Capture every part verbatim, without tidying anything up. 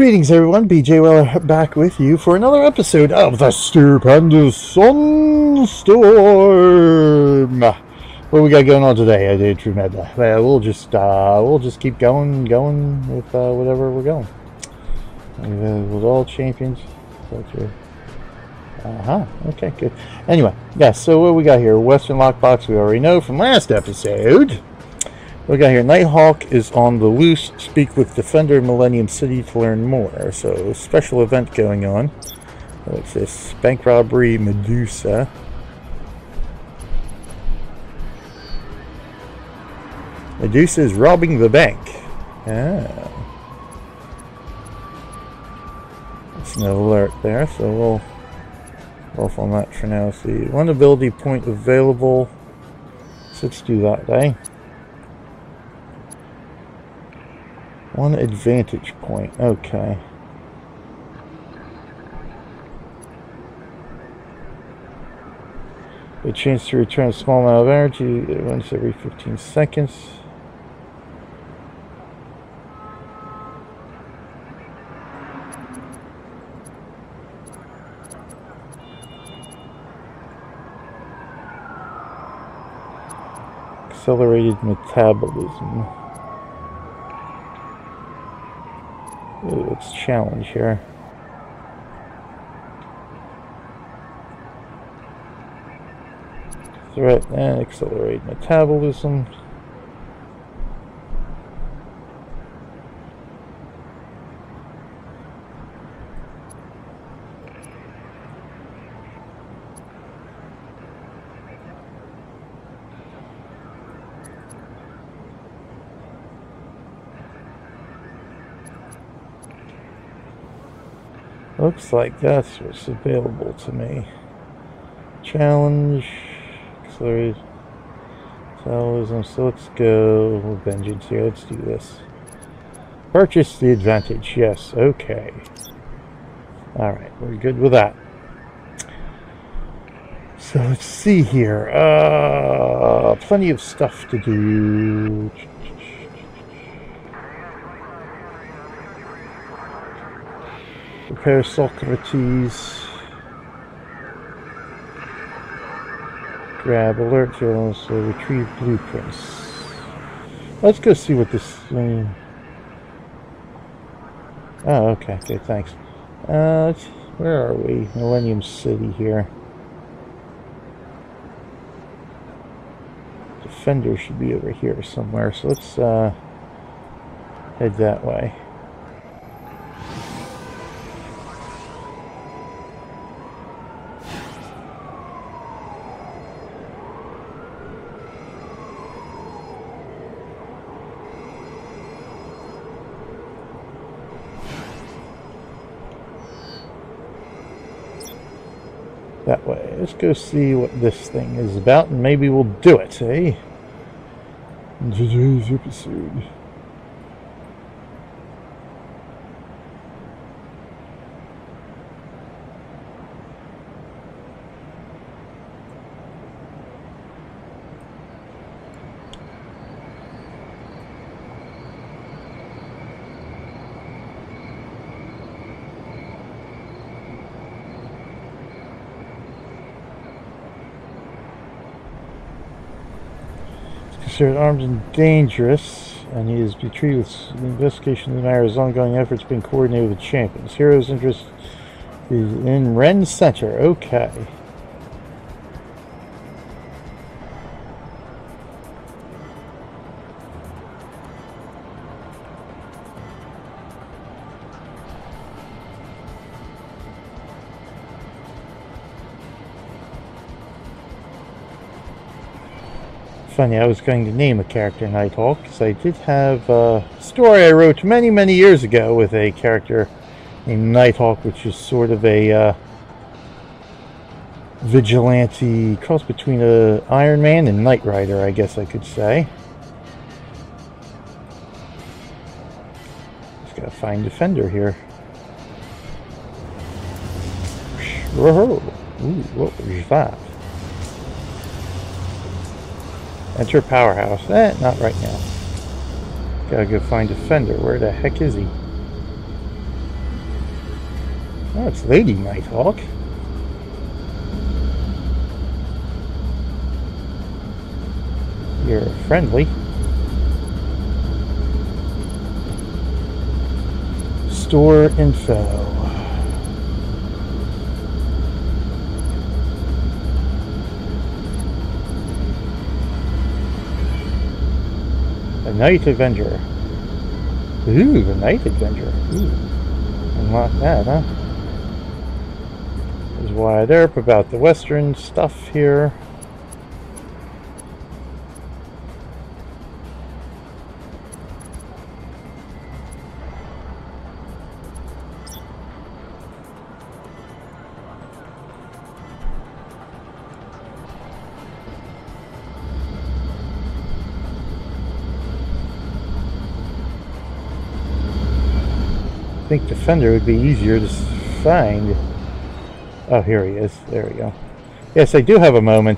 Greetings everyone, B J Weller back with you for another episode of the Stupendous Sunstorm. What we got going on today? I did remember. Well, we'll just uh, we'll just keep going, going with uh, whatever we're going. With all champions. Uh huh. Okay, good. Anyway, yeah. So what we got here? Western Lockbox. We already know from last episode. We got here, Nighthawk is on the loose. Speak with Defender in Millennium City to learn more. So, special event going on. What's this? Bank robbery, Medusa. Medusa is robbing the bank. Ah. That's no alert there, so we'll off on that for now. See, one ability point available. So let's do that, eh? One advantage point, okay. A chance to return a small amount of energy once every fifteen seconds. Accelerated metabolism. Ooh, let's challenge here. Threat and accelerate metabolism. Looks like that's what's available to me. Challenge, accelerate, metabolism. So let's go with vengeance here. Let's do this. Purchase the advantage. Yes. Okay. All right. We're good with that. So let's see here. Uh, plenty of stuff to do. Prepare Socrates. Grab alert journals. So retrieve blueprints. Let's go see what this thing. Oh, okay. Okay, thanks. Uh, where are we? Millennium City here. Defender should be over here somewhere. So let's uh, head that way. That way. Let's go see what this thing is about, and maybe we'll do it, eh? In today's episode. Considered armed and dangerous, and he is betrayed with the investigation of the matter. His ongoing efforts being coordinated with the champions. Hero's interest is in Ren Center. Okay. Funny, I was going to name a character Nighthawk because I did have a story I wrote many, many years ago with a character named Nighthawk, which is sort of a uh, vigilante cross between a Iron Man and Knight Rider, I guess I could say. Just gotta find Defender here. Whoa! Ooh, what was that? Enter Powerhouse. Eh, not right now. Gotta go find Defender. Where the heck is he? Oh, it's Lady Nighthawk. You're friendly. Store info. A Night Avenger. Ooh, the Night Avenger. Ooh. Unlock that, huh? There's wide up about the Western stuff here. I think Defender would be easier to find. Oh, here he is. There we go. Yes, I do have a moment.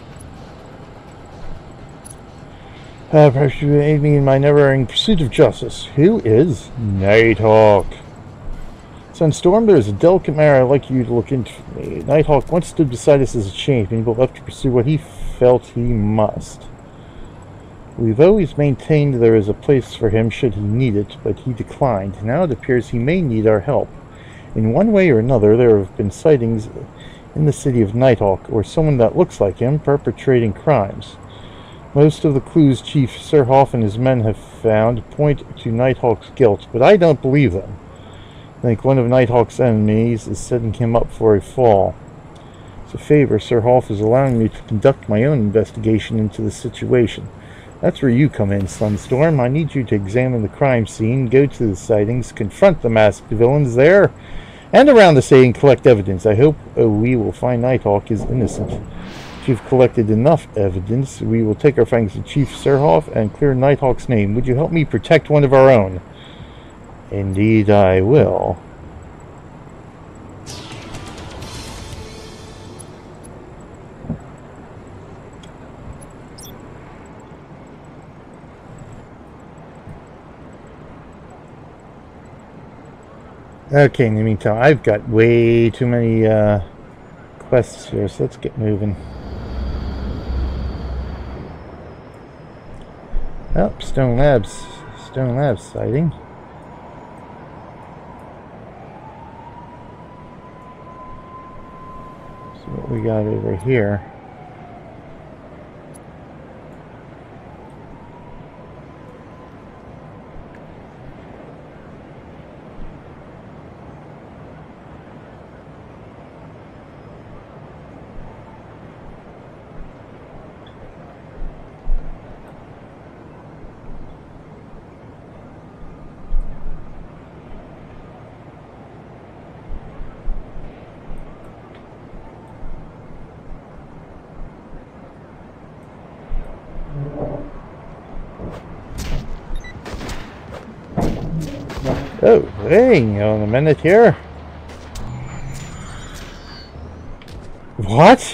Uh, perhaps you aid me in my never-ending pursuit of justice. Who is Nighthawk? Sunstorm, there is a delicate matter I'd like you to look into for me. Nighthawk once stood beside us as a champion, but left to pursue what he felt he must. We've always maintained there is a place for him should he need it, but he declined. Now it appears he may need our help. In one way or another, there have been sightings in the city of Nighthawk, or someone that looks like him, perpetrating crimes. Most of the clues Chief Serhoff and his men have found point to Nighthawk's guilt, but I don't believe them. I think one of Nighthawk's enemies is setting him up for a fall. As a favor, Serhoff is allowing me to conduct my own investigation into the situation. That's where you come in, Sunstorm. I need you to examine the crime scene, go to the sightings, confront the masked villains there, and around the city and collect evidence. I hope uh, we will find Nighthawk is innocent. If you've collected enough evidence, we will take our findings to Chief Serhoff and clear Nighthawk's name. Would you help me protect one of our own? Indeed I will. Okay, in the meantime, I've got way too many uh, quests here, so let's get moving. Oh, Stone Labs, Stone Labs sighting. So what we got over here? Oh, hang on a minute here. What?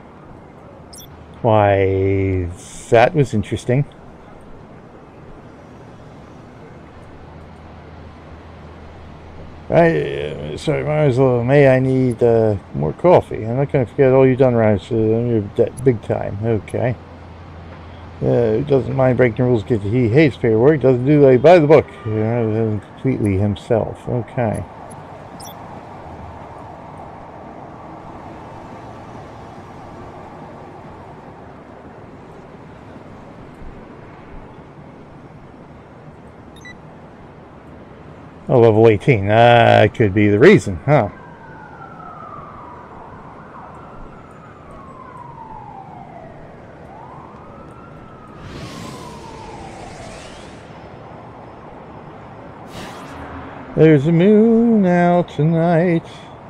Why, that was interesting. I, uh, sorry, Marzlo, may I need uh, more coffee? I'm not going to forget all you've done around, so you're big time. Okay. Uh, doesn't mind breaking rules because he hates paperwork, doesn't do like by the book. Uh, completely himself. Okay. Oh, level eighteen. That uh, could be the reason, huh? There's a moon out tonight.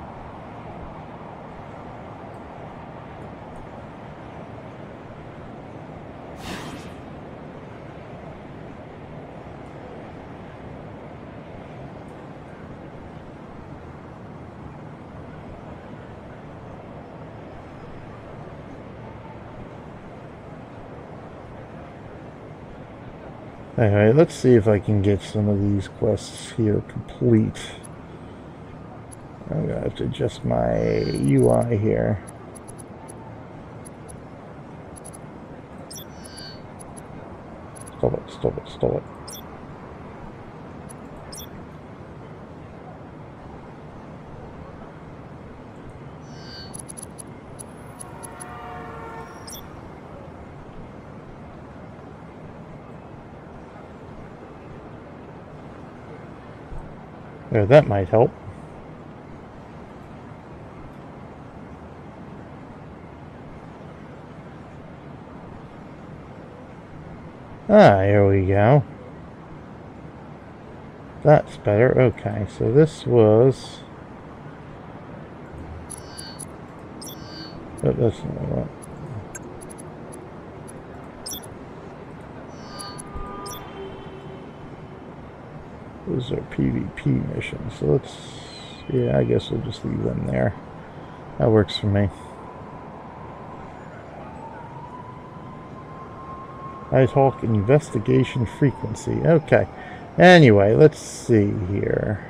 Alright, let's see if I can get some of these quests here complete. I'm gonna have to adjust my U I here. Stop it, stop it, stop it. There, that might help. Ah, here we go. That's better. Okay, so this was... Oh, that's not what. Those are PvP missions, so let's... Yeah, I guess we'll just leave them there. That works for me. Nighthawk investigation frequency. Okay. Anyway, let's see here.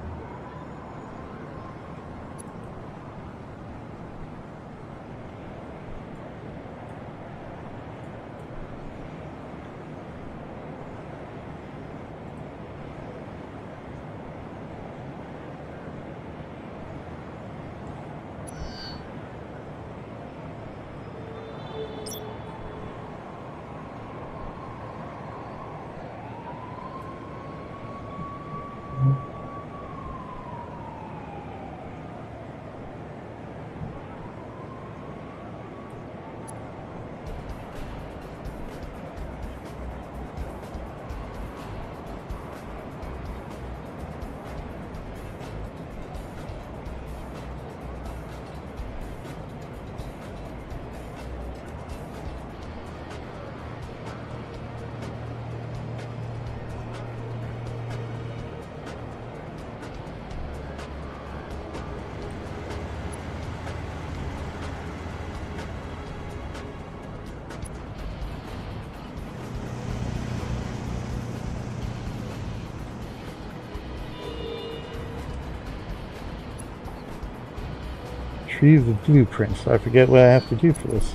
Retrieve the blueprints. I forget what I have to do for this.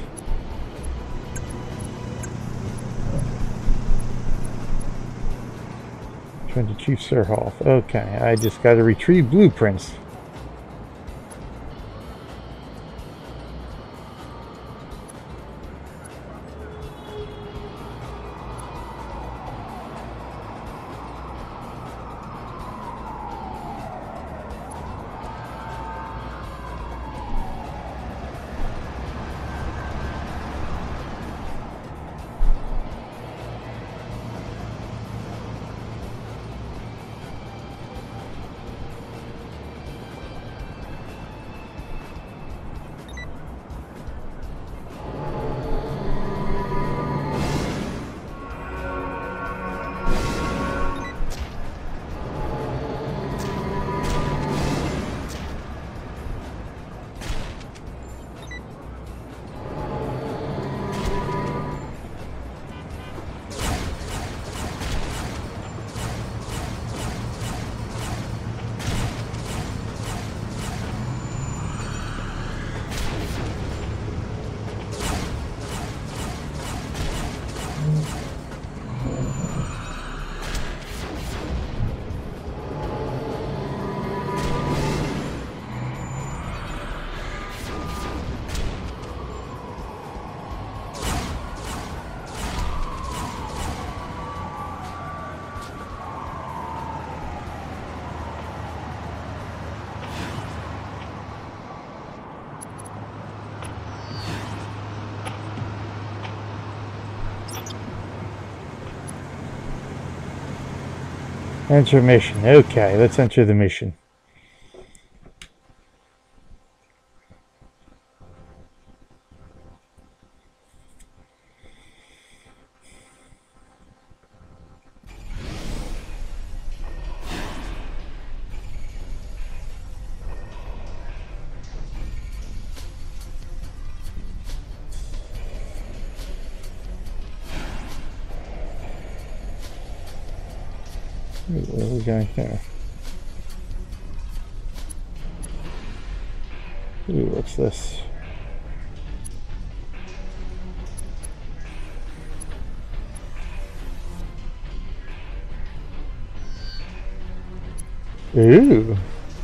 Turn to Chief Surhoff. Okay, I just got to retrieve blueprints. Enter mission. Okay, let's enter the mission. Where are we going here? Ooh, what's this? Ooh.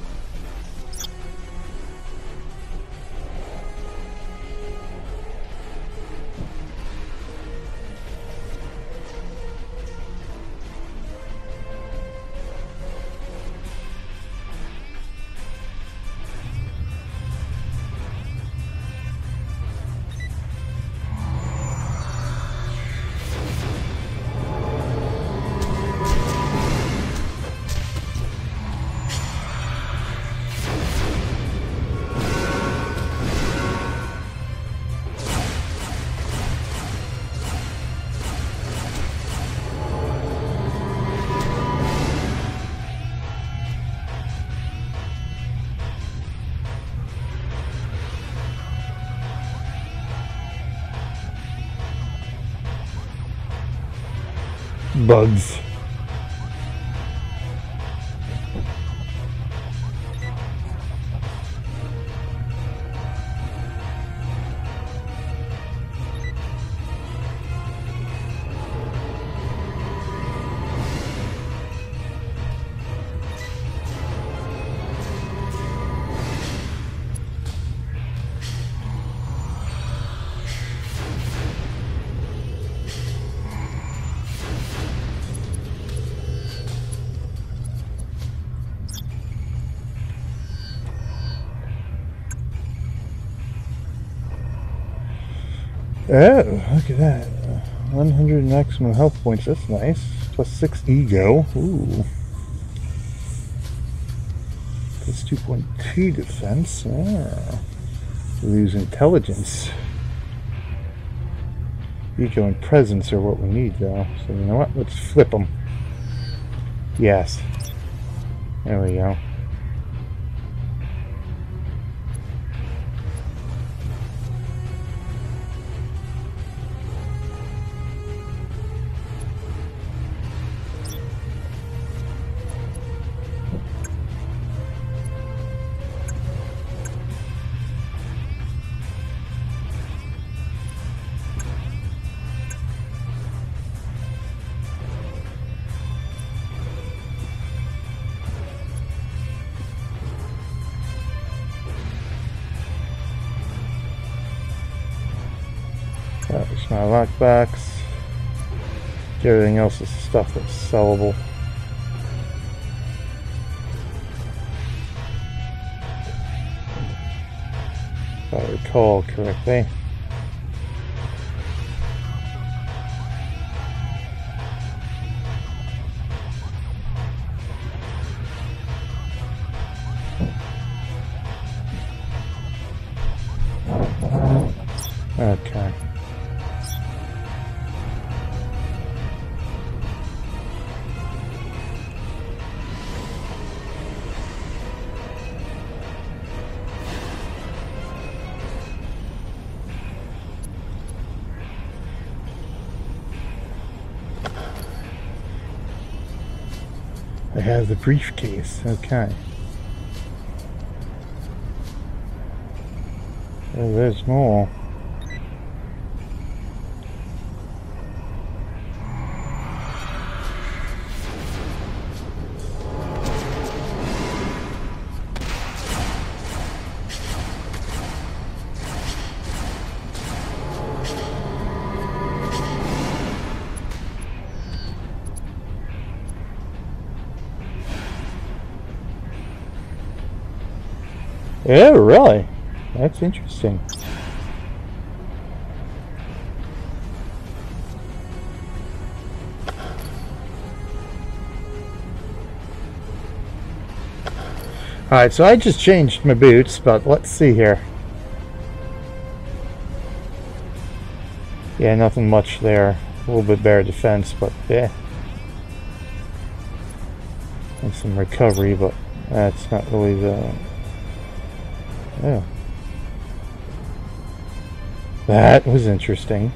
Bugs. Oh, look at that. one hundred maximum health points, that's nice. Plus six ego. Ooh. Plus two point two defense. Ah. Lose intelligence. Ego and presence are what we need, though. So, you know what? Let's flip them. Yes. There we go. That's my lockbox. Everything else is stuff that's sellable. If I recall correctly. Okay. I have the briefcase. Okay. Oh, there's more. Oh, really? That's interesting. Alright, so I just changed my boots, but let's see here. Yeah, nothing much there. A little bit better defense, but yeah. And some recovery, but that's not really the... Yeah. That was interesting.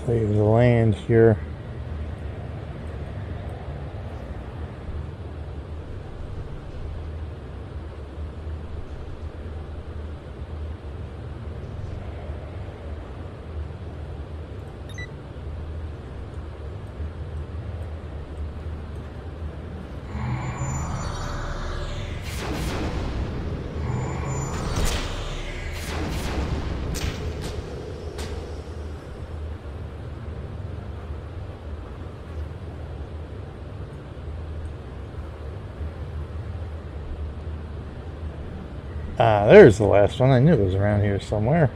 lay of the land here. Ah, there's the last one. I knew it was around here somewhere.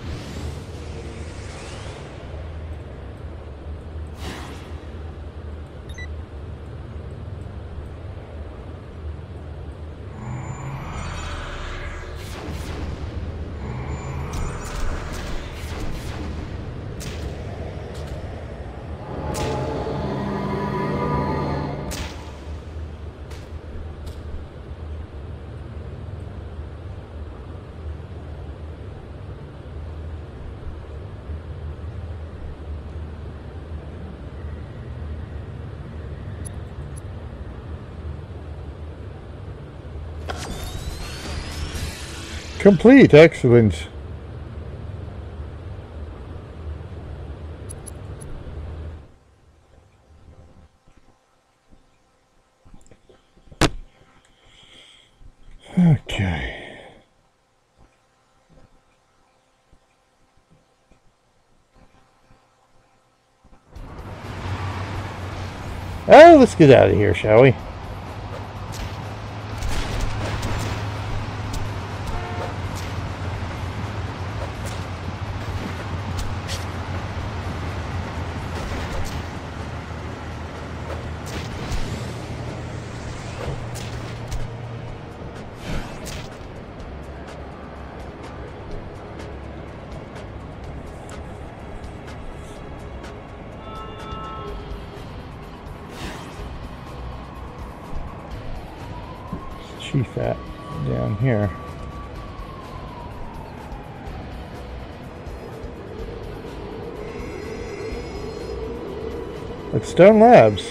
Complete, excellent. Okay. Oh, let's get out of here, shall we? Chief at down here. Like Stone Labs.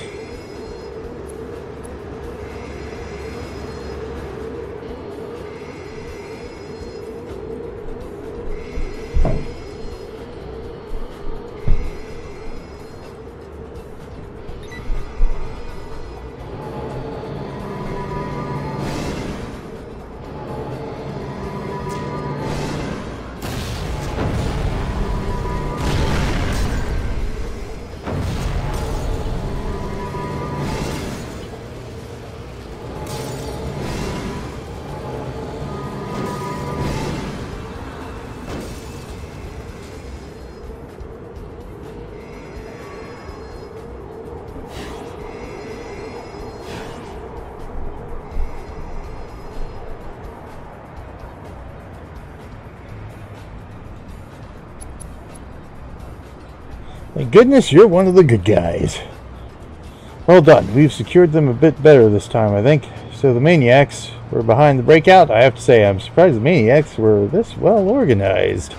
Thank goodness you're one of the good guys. Well done. We've secured them a bit better this time, I think. So the maniacs were behind the breakout. I have to say, I'm surprised the maniacs were this well organized.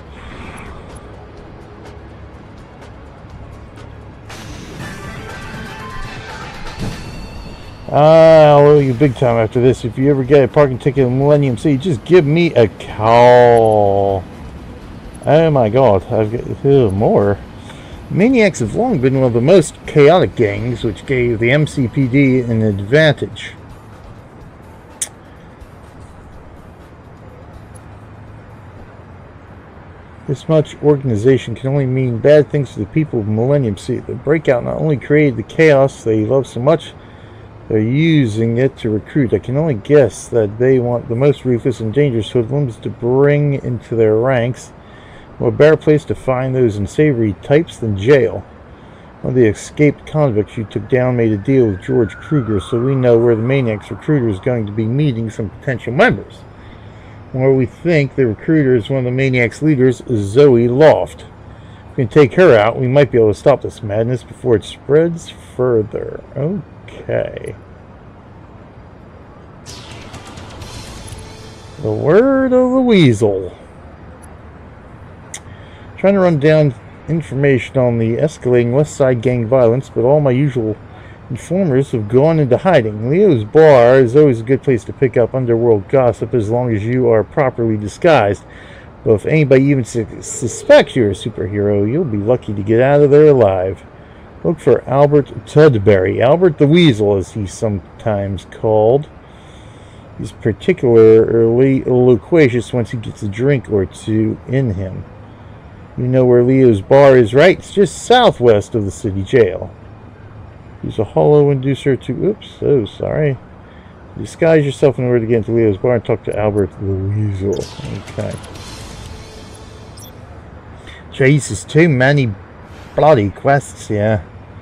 I'll owe you big time after this. If you ever get a parking ticket in Millennium City, just give me a call. Oh my god, I've got uh, more. Maniacs have long been one of the most chaotic gangs, which gave the M C P D an advantage. This much organization can only mean bad things to the people of Millennium City. The breakout not only created the chaos they love so much, they're using it to recruit. I can only guess that they want the most ruthless and dangerous hoodlums to bring into their ranks. What a better place to find those unsavory types than jail. One of the escaped convicts you took down made a deal with George Kruger, so we know where the Maniacs recruiter is going to be meeting some potential members. Where we think the recruiter is one of the Maniacs' leaders, Zoe Loft. If we can take her out, we might be able to stop this madness before it spreads further. Okay. The word of the weasel. Trying to run down information on the escalating West Side gang violence, but all my usual informers have gone into hiding. Leo's Bar is always a good place to pick up underworld gossip as long as you are properly disguised. But if anybody even su suspects you're a superhero, you'll be lucky to get out of there alive. Look for Albert Tudbury, Albert the Weasel as he's sometimes called. He's particularly loquacious once he gets a drink or two in him. You know where Leo's Bar is, right? It's just southwest of the city jail. Use a hollow inducer to... Oops, oh, sorry. Disguise yourself in order to get into Leo's Bar and talk to Albert the Weasel. Okay. Jesus, too many bloody quests here.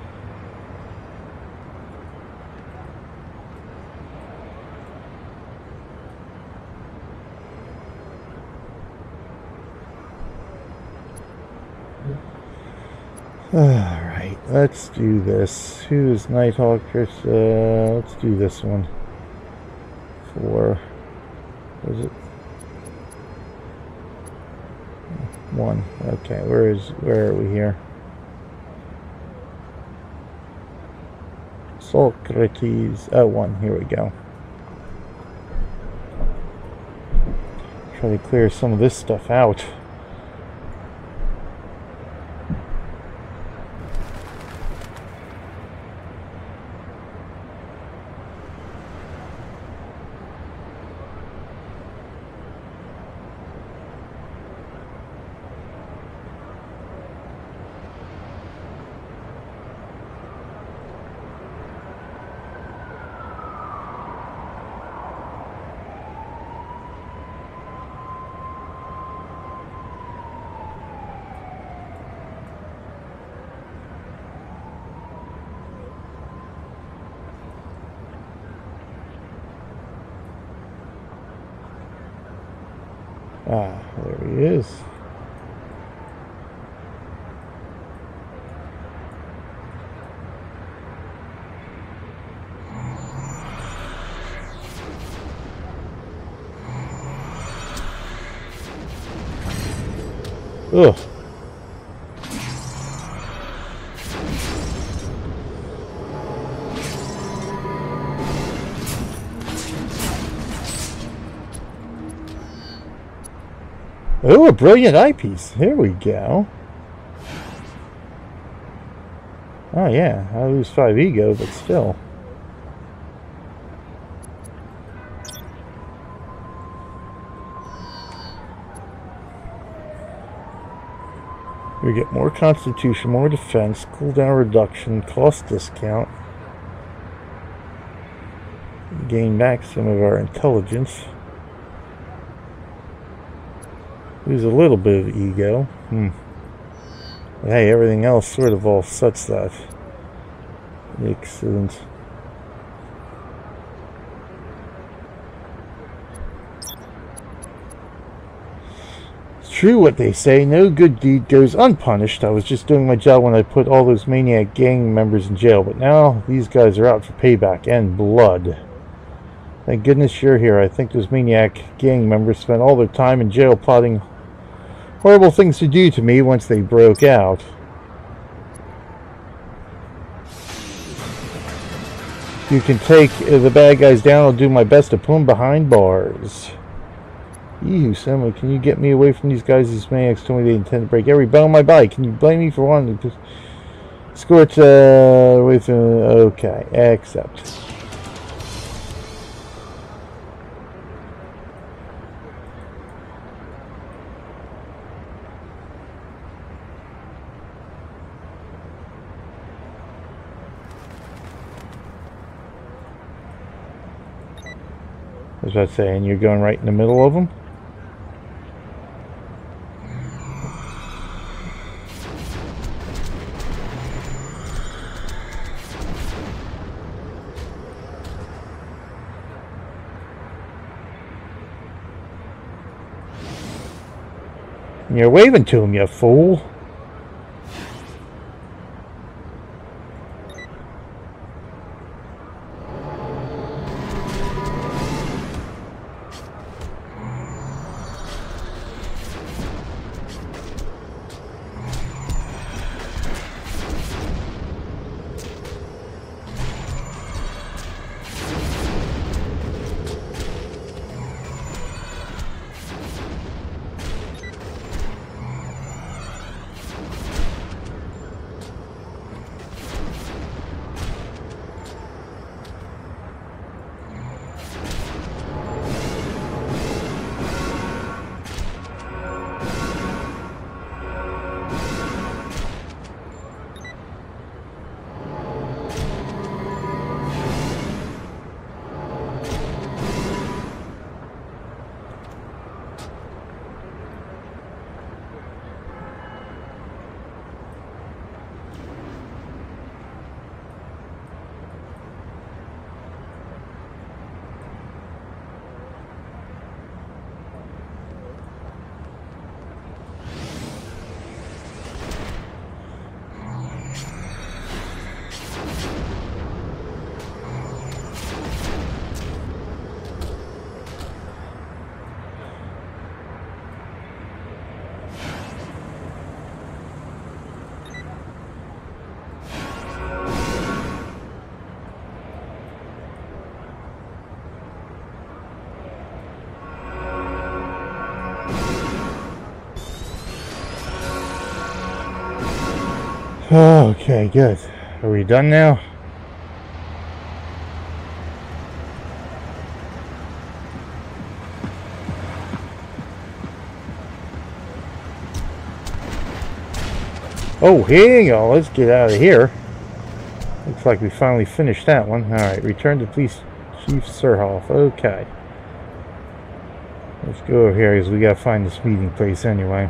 Alright, let's do this. Who is Nighthawk? Uh, let's do this one. For... what is it? One. Okay, where is... where are we here? Socrates. Oh, one. Here we go. Try to clear some of this stuff out. Ah, there he is. Ugh. Oh, a brilliant eyepiece. Here we go. Oh yeah, I lose five ego, but still. We get more constitution, more defense, cooldown reduction, cost discount. Gain back some of our intelligence. Lose a little bit of ego. Hmm. But hey, everything else sort of offsets that. Excellent. It's true what they say, no good deed goes unpunished. I was just doing my job when I put all those maniac gang members in jail, but now these guys are out for payback and blood. Thank goodness you're here. I think those maniac gang members spent all their time in jail plotting horrible things to do to me once they broke out. You can take the bad guys down. I'll do my best to put them behind bars. Ew, Selma, can you get me away from these guys? These maniacs told me they intend to break every bone in my body. Can you blame me for wanting to escort uh, away from... Okay, accept. I was about to say, and you're going right in the middle of them? And you're waving to him, you fool. Okay, good. Are we done now? Oh, here you go. Let's get out of here. Looks like we finally finished that one. Alright, return to Police Chief Surhoff. Okay. Let's go over here because we gotta find this meeting place anyway.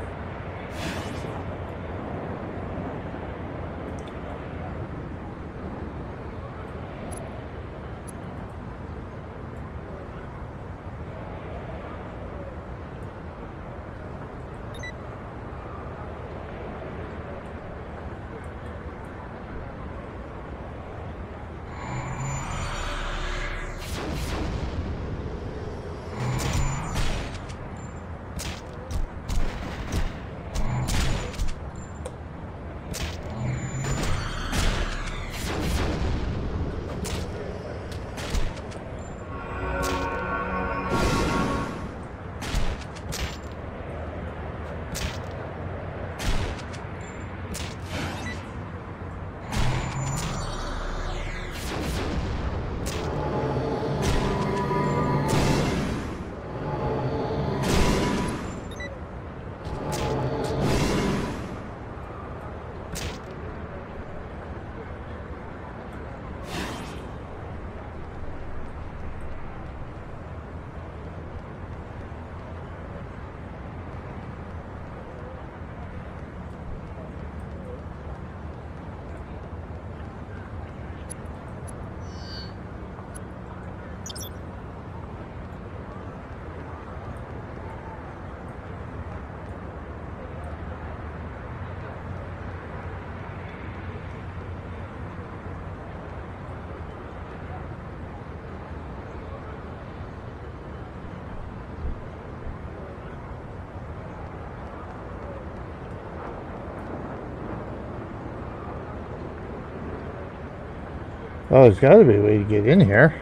Oh, there's got to be a way to get in here.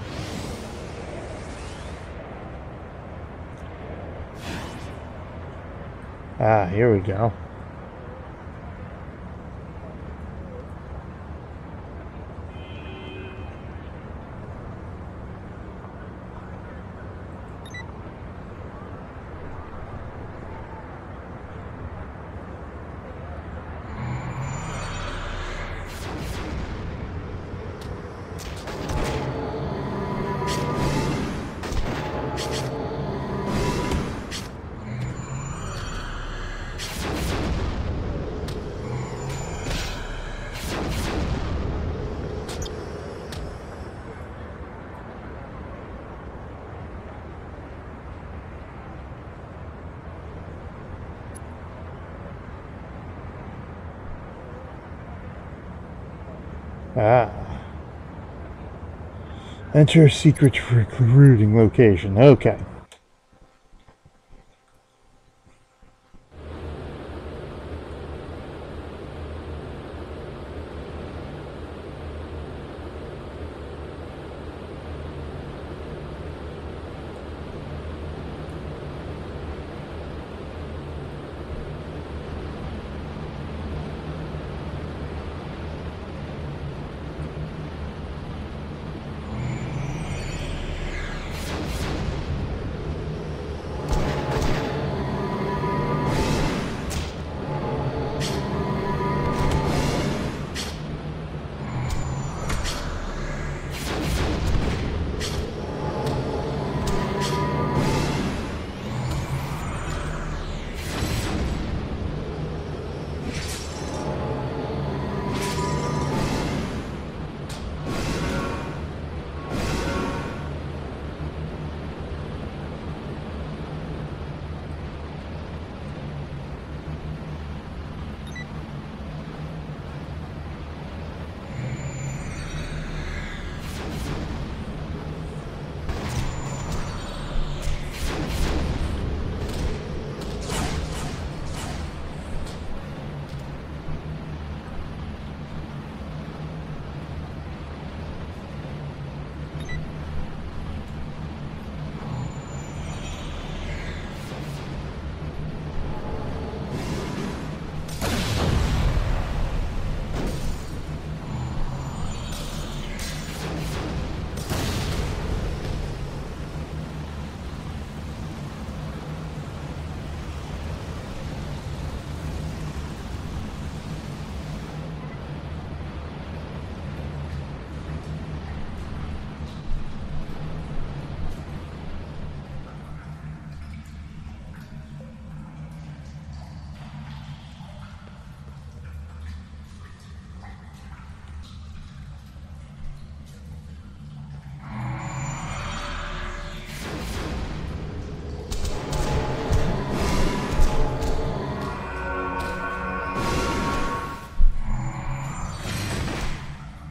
Ah, here we go. Ah. Enter a secret recruiting location. Okay.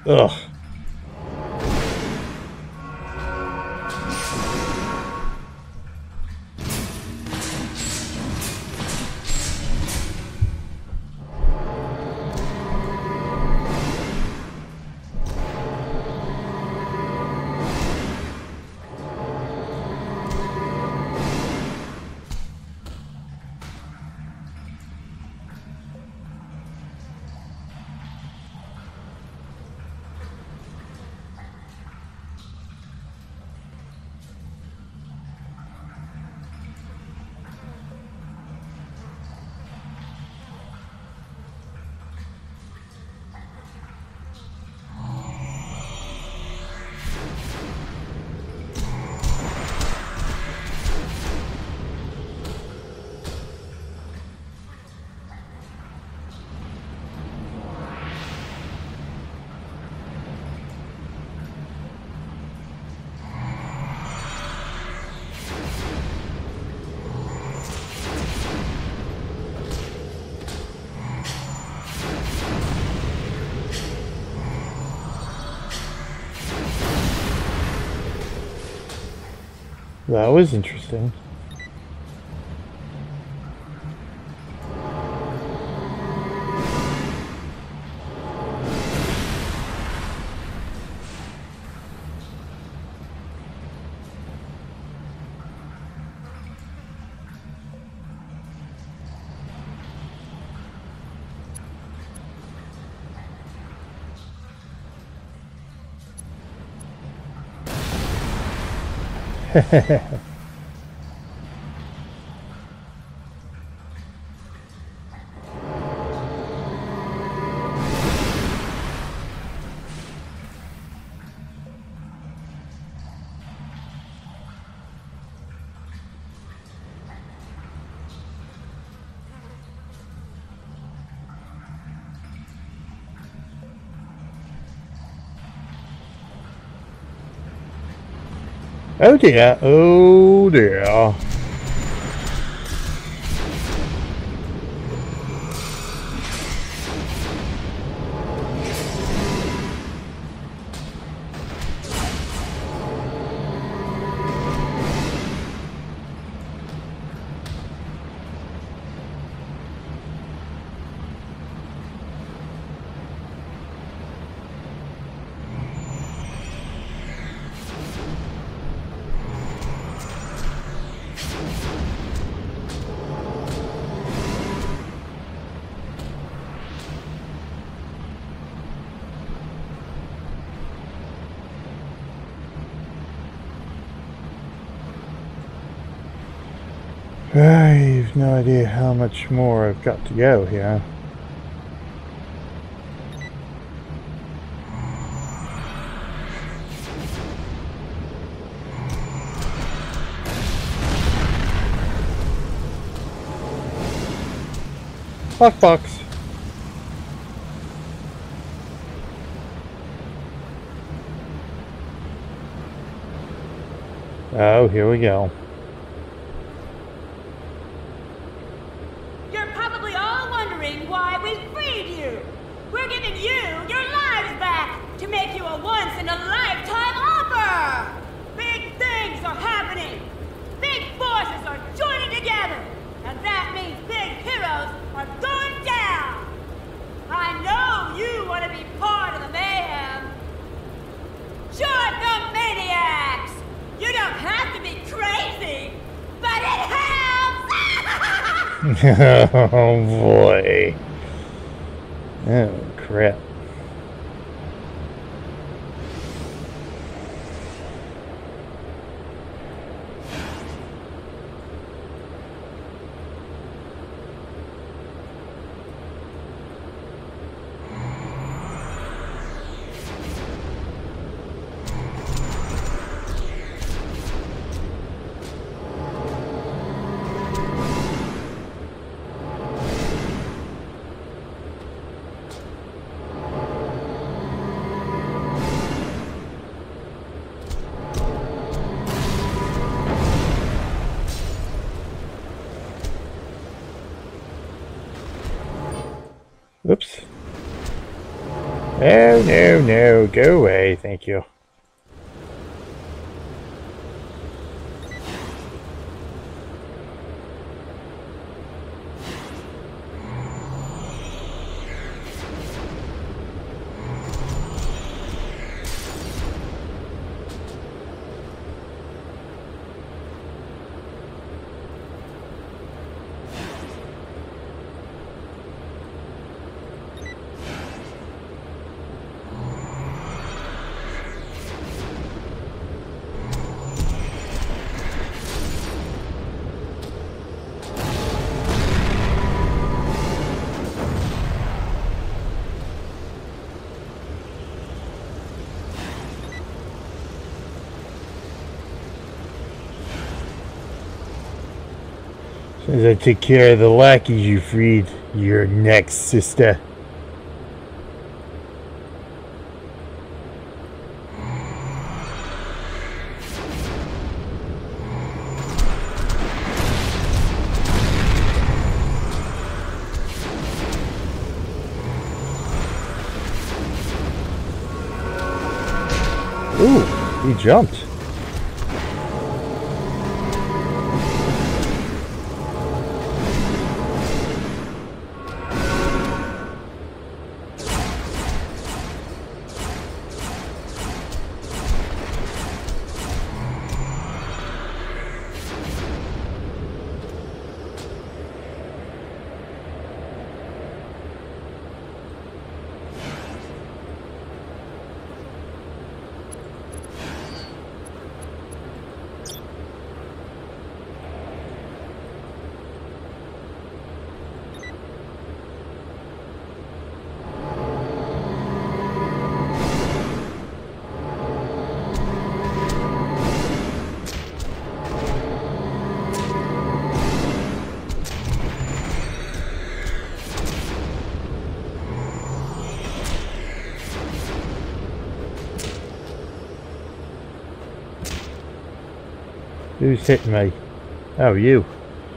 Ugh. That was interesting. Oh dear, oh dear. I have no idea how much more I've got to go here. Lockbox. Oh, here we go. You're probably all wondering why we freed you. We're giving you your lives back to make you a once-in-a-lifetime offer. Big things are happening. Big forces are joining together. And that means big heroes are going down. I know you want to be part of the mayhem. Join the maniacs. You don't have to be crazy, but it helps! Oh boy. Oh crap. Oops. Oh, no, no. Go away. Thank you. As soon as I take care of the lackeys you freed, you're next, sister. Ooh, he jumped. Who's hitting me? Oh, you.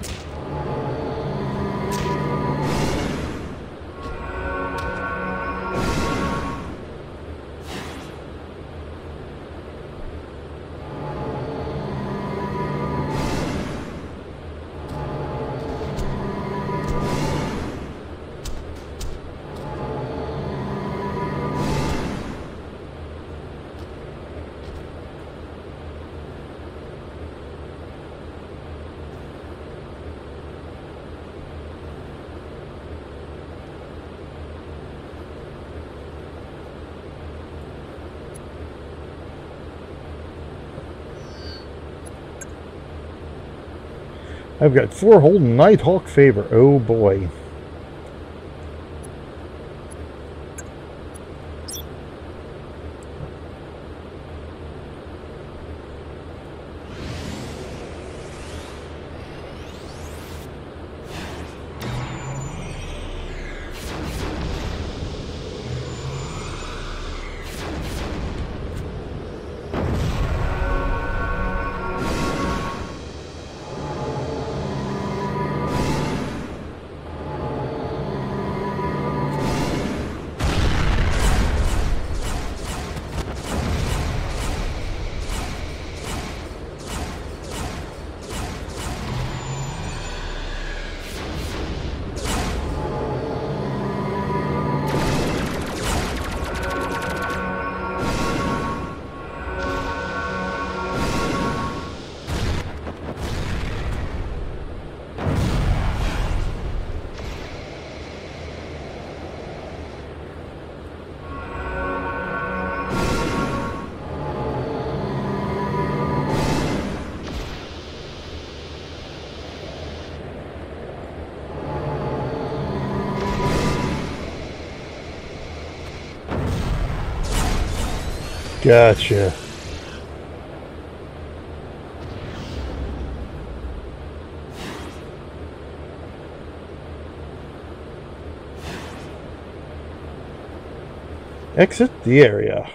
I've got four holding Nighthawk favor. Oh boy. Gotcha. Exit the area.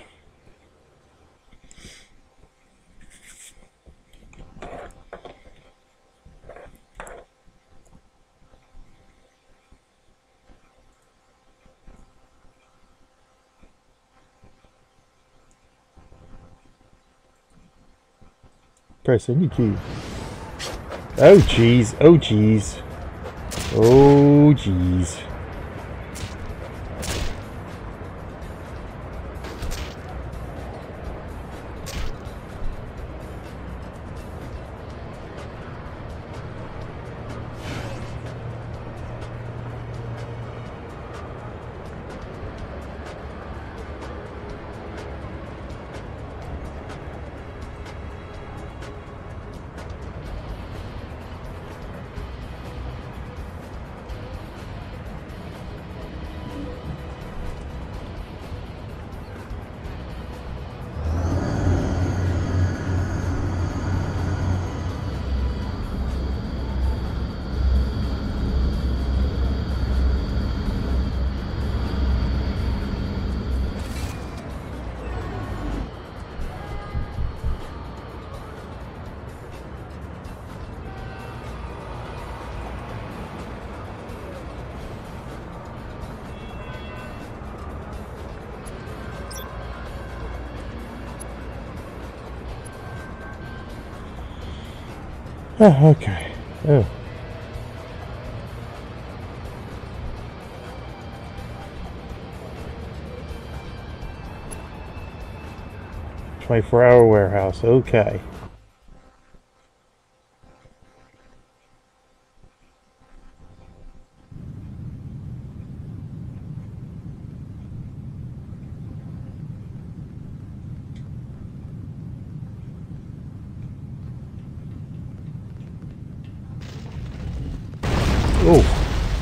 Press any key. Oh jeez, oh jeez. Oh jeez. Oh, okay. Oh. twenty-four hour warehouse. Okay. Oh.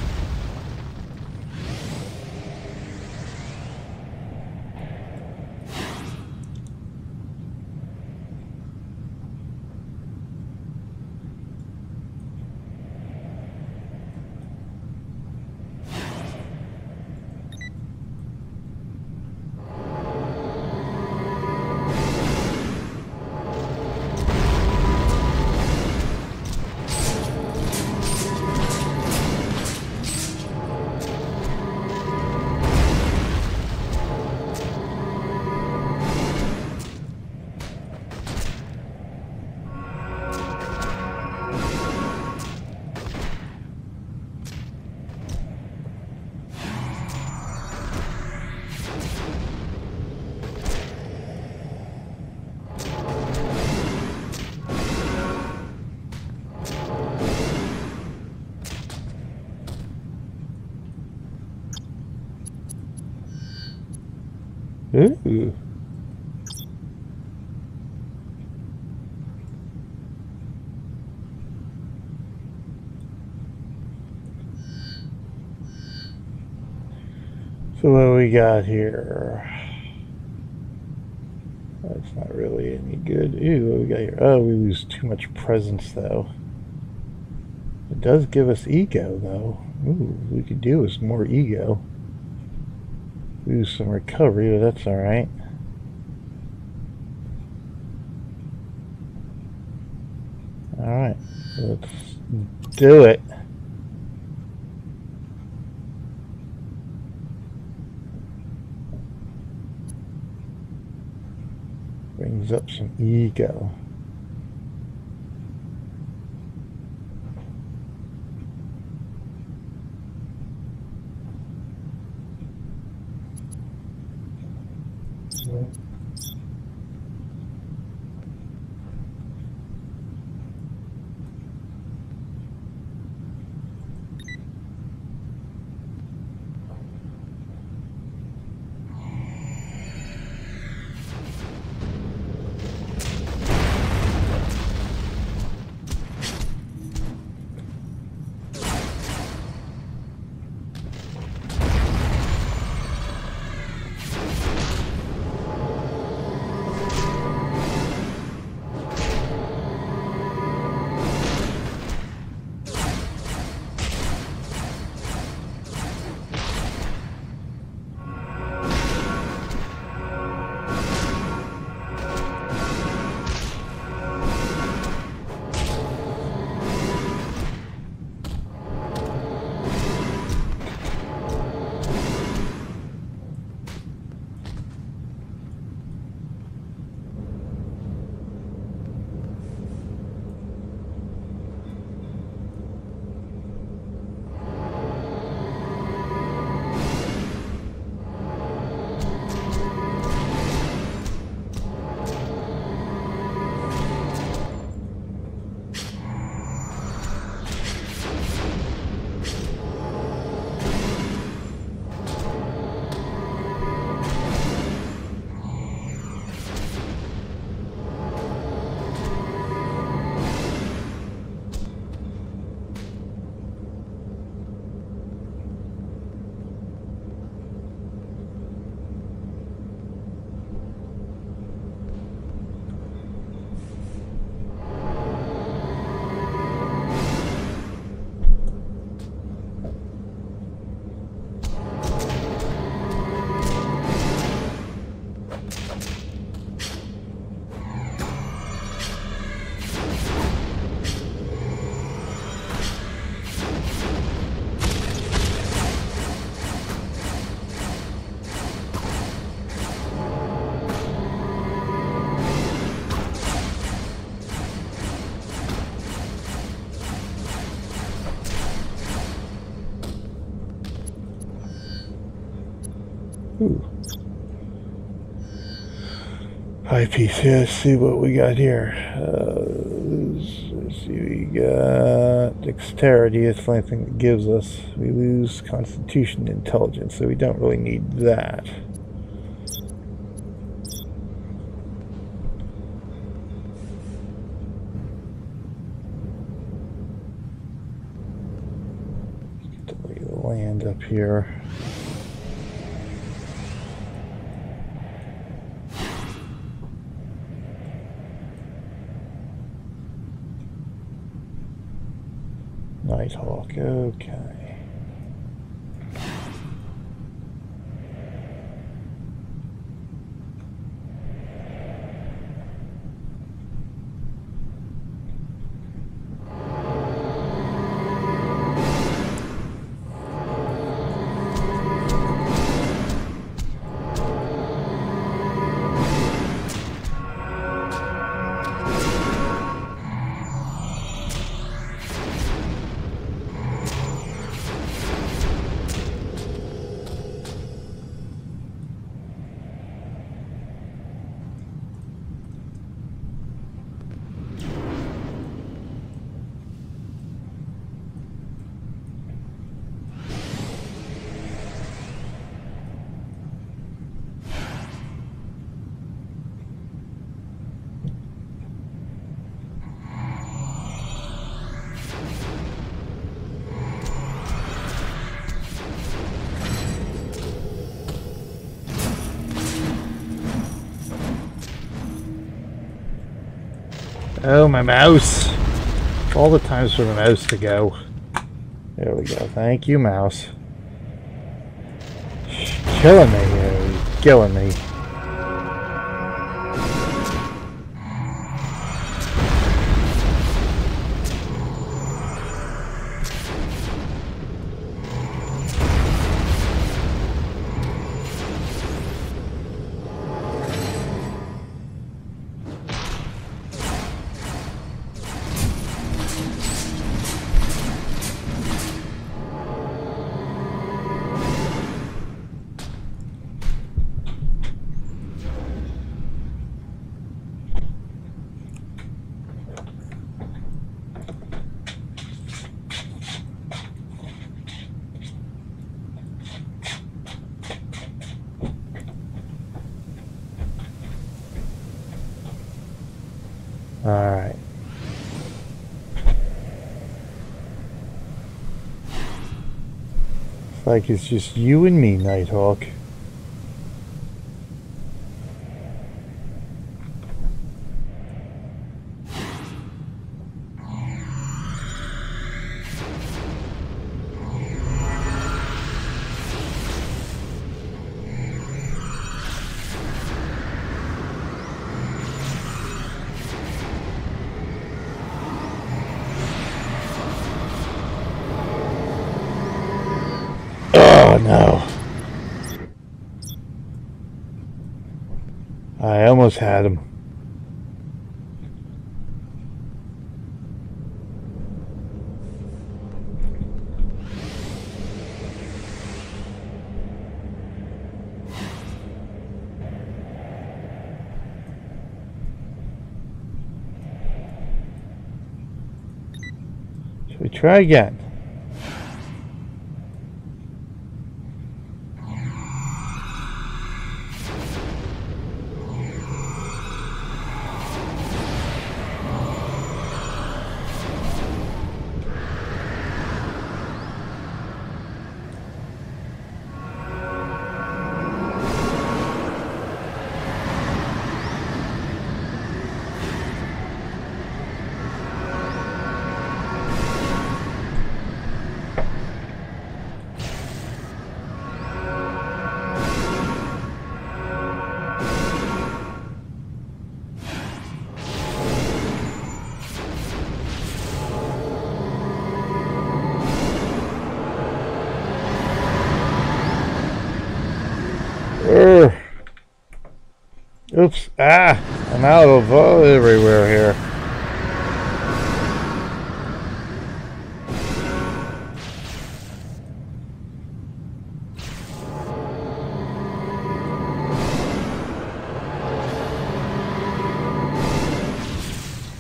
Ooh. So what we got here? That's not really any good. Ooh, what we got here? Oh, we lose too much presence though. It does give us ego though. Ooh, what we could do is more ego. Lose some recovery, but that's alright. Alright, let's do it. Brings up some ego. Ooh. High piece. Yeah, let's see what we got here. Uh, let's see, we got dexterity. That's the only thing that gives us. We lose constitution and intelligence, so we don't really need that. Get the land up here. Nighthawk, okay. Oh, my mouse. All the times for the mouse to go. There we go. Thank you, mouse. Killing me here. Killing me. Alright. It's like it's just you and me, Nighthawk. Oh no. I almost had him. Should we try again? Urgh. Oops. Ah! I'm out of uh, everywhere here.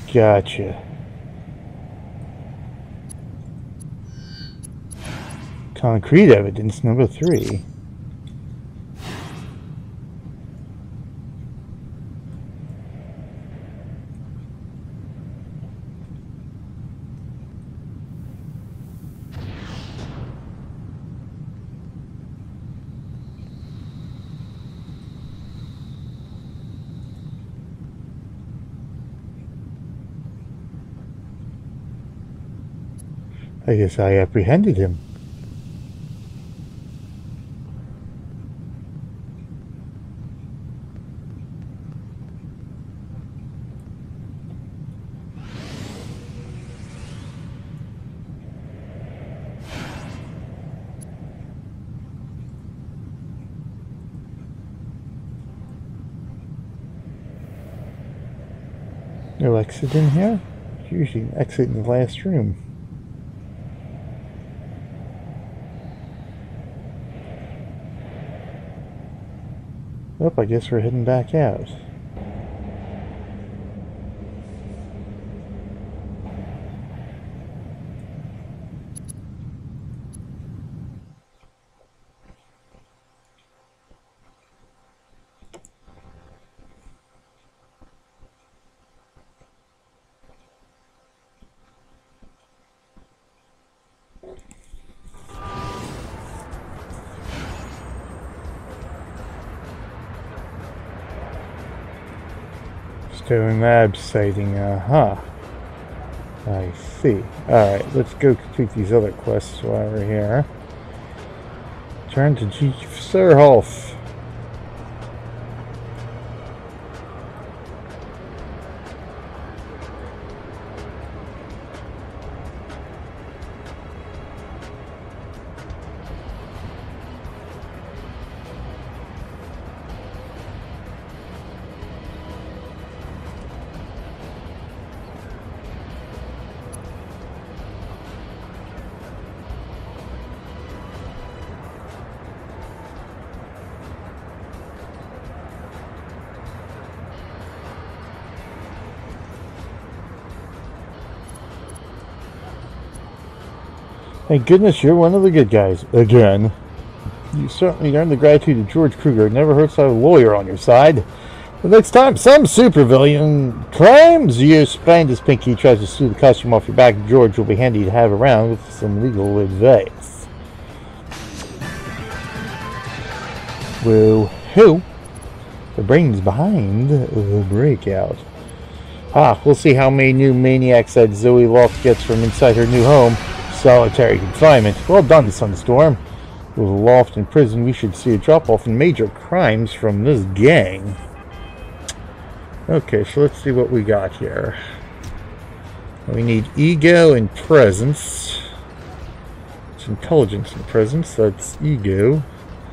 Gotcha. Concrete evidence number three. I guess I apprehended him. No exit in here? Usually an exit in the last room. Oh, I guess we're heading back out. Stone Lab sighting, uh-huh. I see. Alright, let's go complete these other quests while we're here. Turn to Chief Serhoff. Thank goodness you're one of the good guys. Again. You certainly earned the gratitude of George Kruger. It never hurts to have a lawyer on your side. The next time some supervillain claims you sprained his pinky, tries to sue the costume off your back, George will be handy to have around with some legal advice. Well, who? The brains behind the breakout. Ah, we'll see how many new maniacs that Zoe Loft gets from inside her new home. Solitary confinement. Well done, Sunstorm. With a Loft in prison, we should see a drop-off in major crimes from this gang. Okay, so let's see what we got here. We need ego and presence. It's intelligence and presence, that's ego.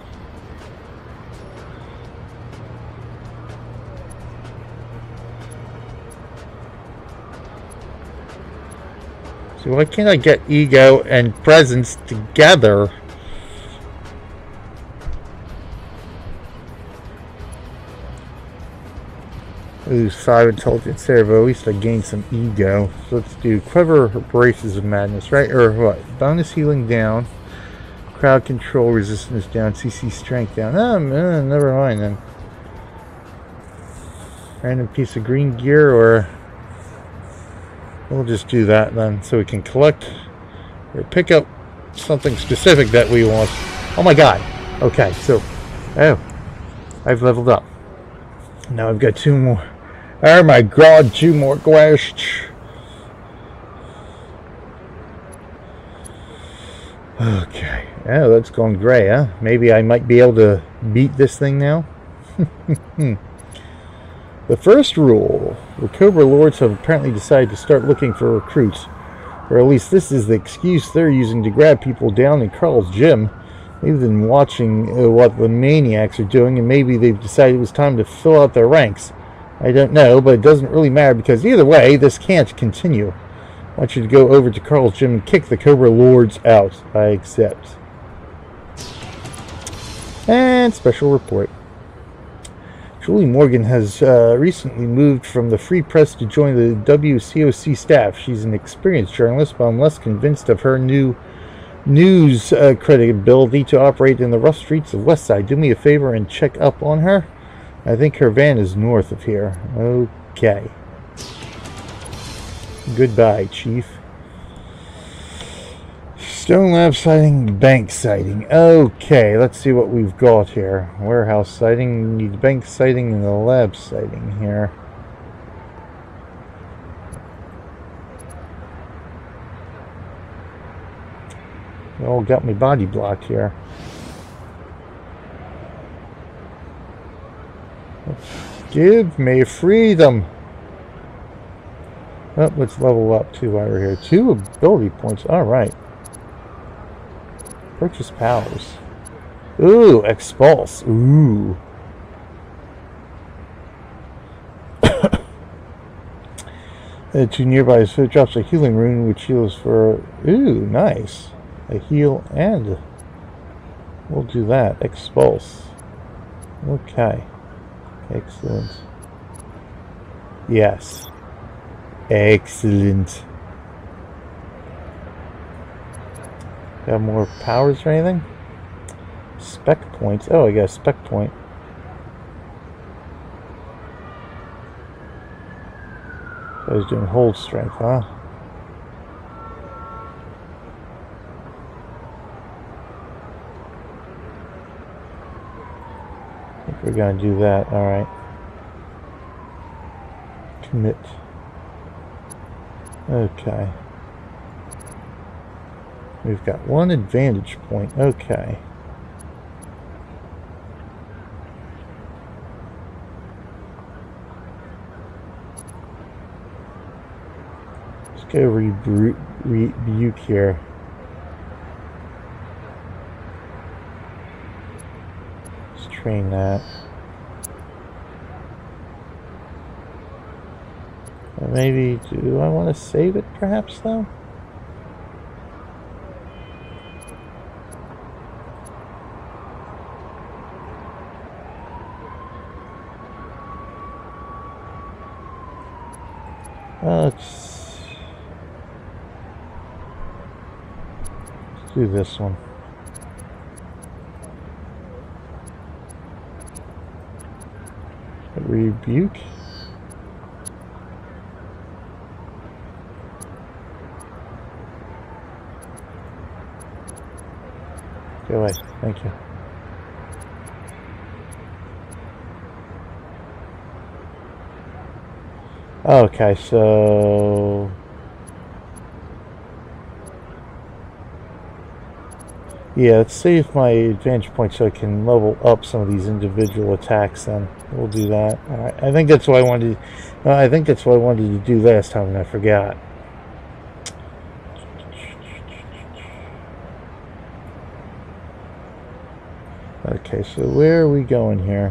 So why can't I get ego and presence together? Ooh, five intelligence there, but at least I gained some ego. So let's do clever braces of madness, right? Or what? Bonus healing down. Crowd control resistance down. C C strength down. Oh, man, never mind then. Random piece of green gear, or we'll just do that then, so we can collect or pick up something specific that we want. Oh my god. Okay, so, oh, I've leveled up. Now I've got two more. Oh my god, two more quests. Okay. Oh, that's gone gray, huh? Maybe I might be able to beat this thing now? The first rule. The Cobra Lords have apparently decided to start looking for recruits. Or at least this is the excuse they're using to grab people down in Carl's gym. They've been watching uh, what the maniacs are doing, and maybe they've decided it was time to fill out their ranks. I don't know, but it doesn't really matter because either way, this can't continue. I want you to go over to Carl's gym and kick the Cobra Lords out. I accept. And special report. Julie Morgan has uh, recently moved from the Free Press to join the W C O C staff. She's an experienced journalist, but I'm less convinced of her new news uh, credibility to operate in the rough streets of Westside. Do me a favor and check up on her. I think her van is north of here. Okay. Goodbye, Chief. Stone lab sighting, bank sighting. Okay, let's see what we've got here. Warehouse sighting, need bank sighting, and the lab sighting here. They all got me body blocked here. Give me freedom. Oh, let's level up too while we're here. Two ability points. Alright. Purchase powers. Ooh, expulse. Ooh. uh, to nearby, so it drops a healing rune which heals for. Ooh, nice. A heal and. We'll do that. Expulse. Okay. Excellent. Yes. Excellent. Got more powers or anything? Spec points. Oh, I got a spec point. So I was doing hold strength, huh? I think we're gonna do that. Alright. Commit. Okay. We've got one advantage point. Okay. Let's go rebu rebuke here. Let's train that. Or maybe, do I want to save it perhaps though? Let's, let's do this one. Rebuke. Go away. Thank you. Okay, so yeah, let's save my advantage point so I can level up some of these individual attacks. Then we'll do that. All right, I think that's what I wanted. Uh, I think that's what I wanted to do last time, and I forgot. Okay, so where are we going here?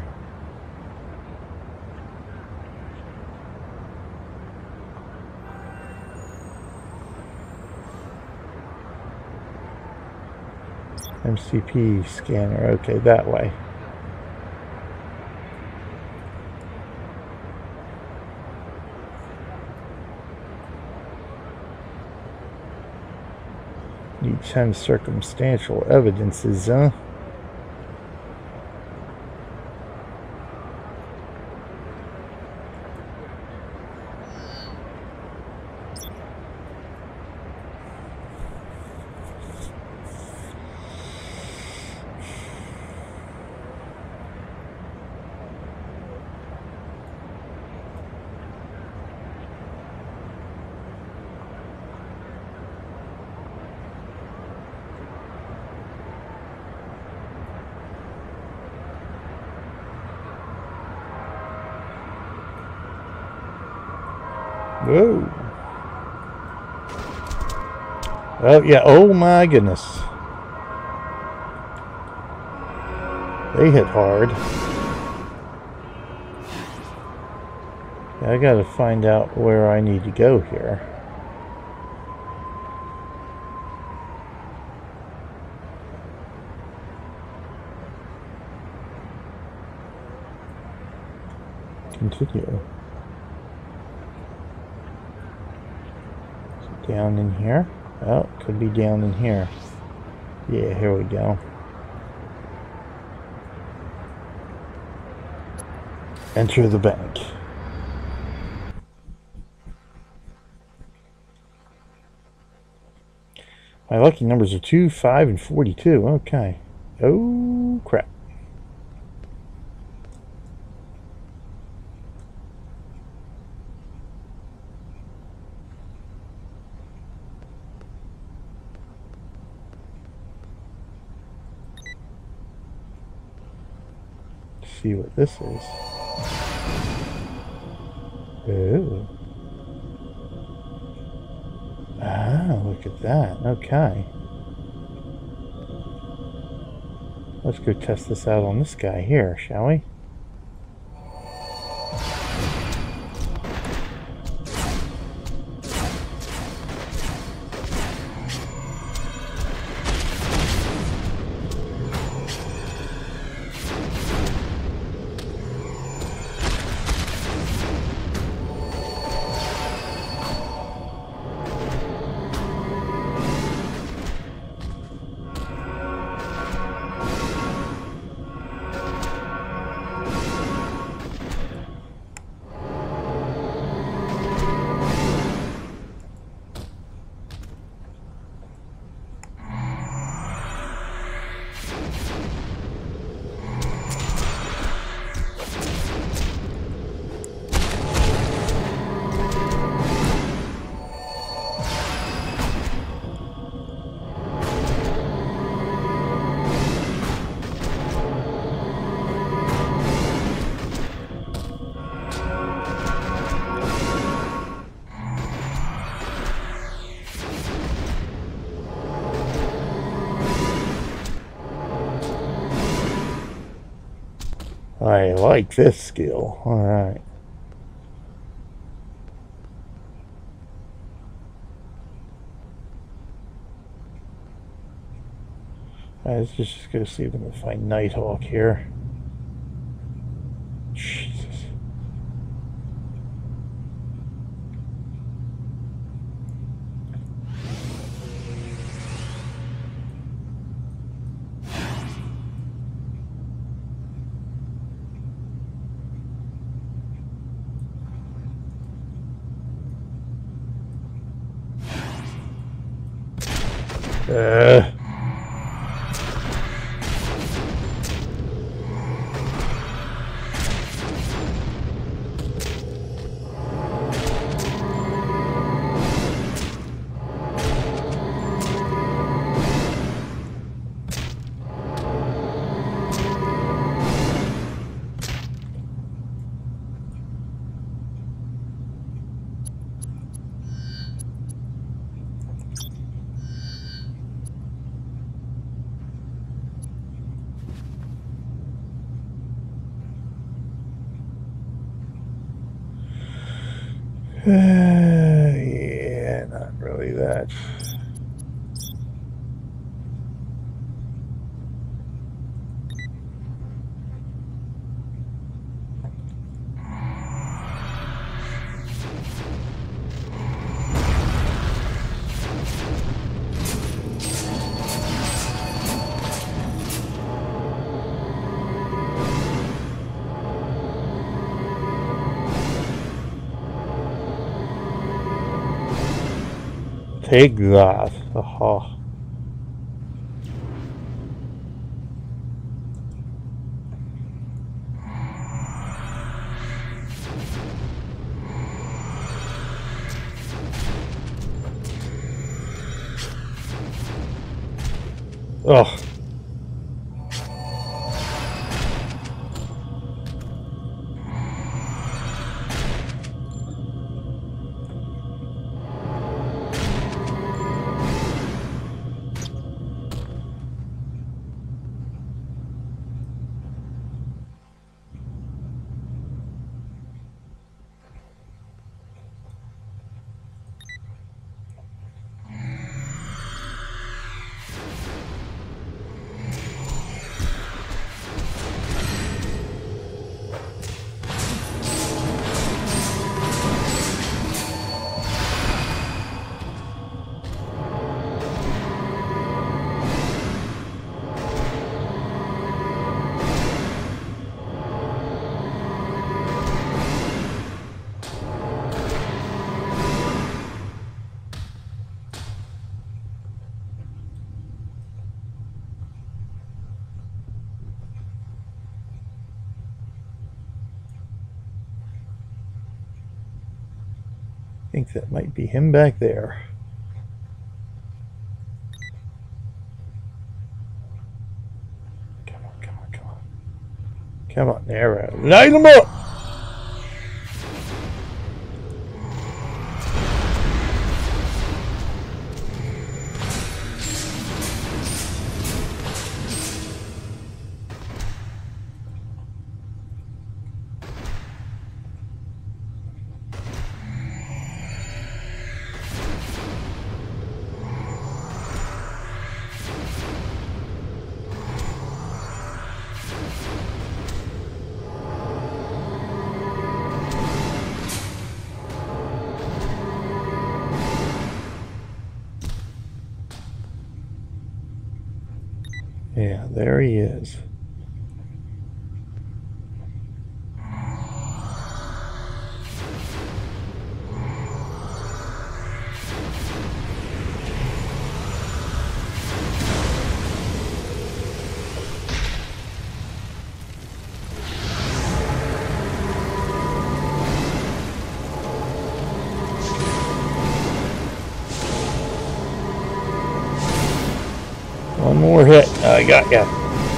M C P scanner, okay, that way. Need ten circumstantial evidences, huh? Whoa. Oh, yeah. Oh, my goodness. They hit hard. I gotta find out where I need to go here. Continue. So down in here. Oh, could be down in here. Yeah, here we go. Enter the bank. My lucky numbers are two, five, and forty-two. Okay. Oh, crap. Let's see what this is. Oh. Ah, look at that. Okay. Let's go test this out on this guy here, shall we? I like this skill. Alright. Alright, let's just go see if we can find Nighthawk here. Jesus. Uh. Uh, yeah, not really that. Take that. Aha. Ugh. think that might be him back there. Come on, come on, come on. Come on, there. Light him up! Yeah, there he is. One more hit. I got ya.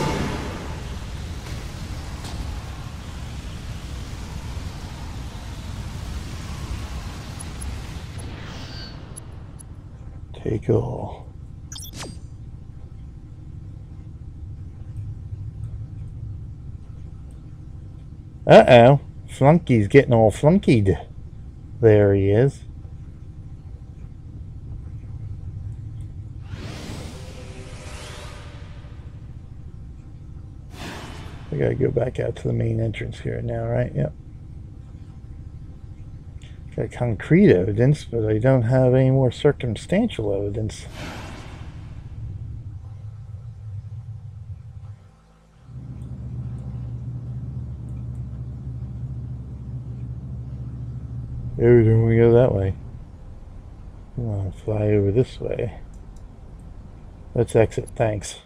Take all. Uh-oh. Flunky's getting all flunkied. There he is. I gotta go back out to the main entrance here now, right? Yep. Got concrete evidence, but I don't have any more circumstantial evidence. Oh, then we go that way. I want to fly over this way. Let's exit, thanks.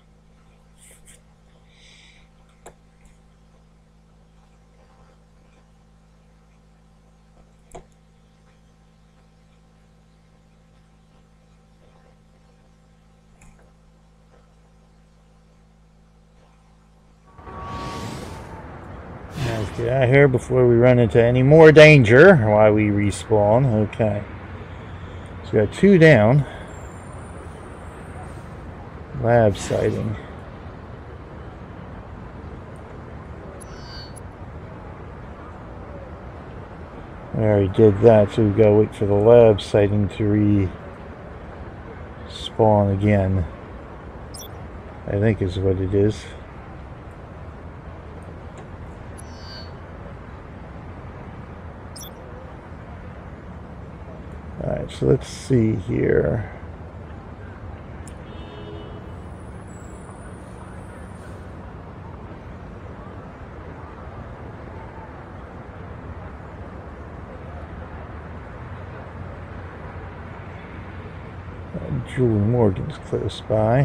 Let's get out of here before we run into any more danger while we respawn. Okay. So we got two down. Lab sighting. I already did that, so we gotta wait for the lab sighting to respawn again. I think is what it is. Alright, so let's see here. Uh, Julie Morgan's close by.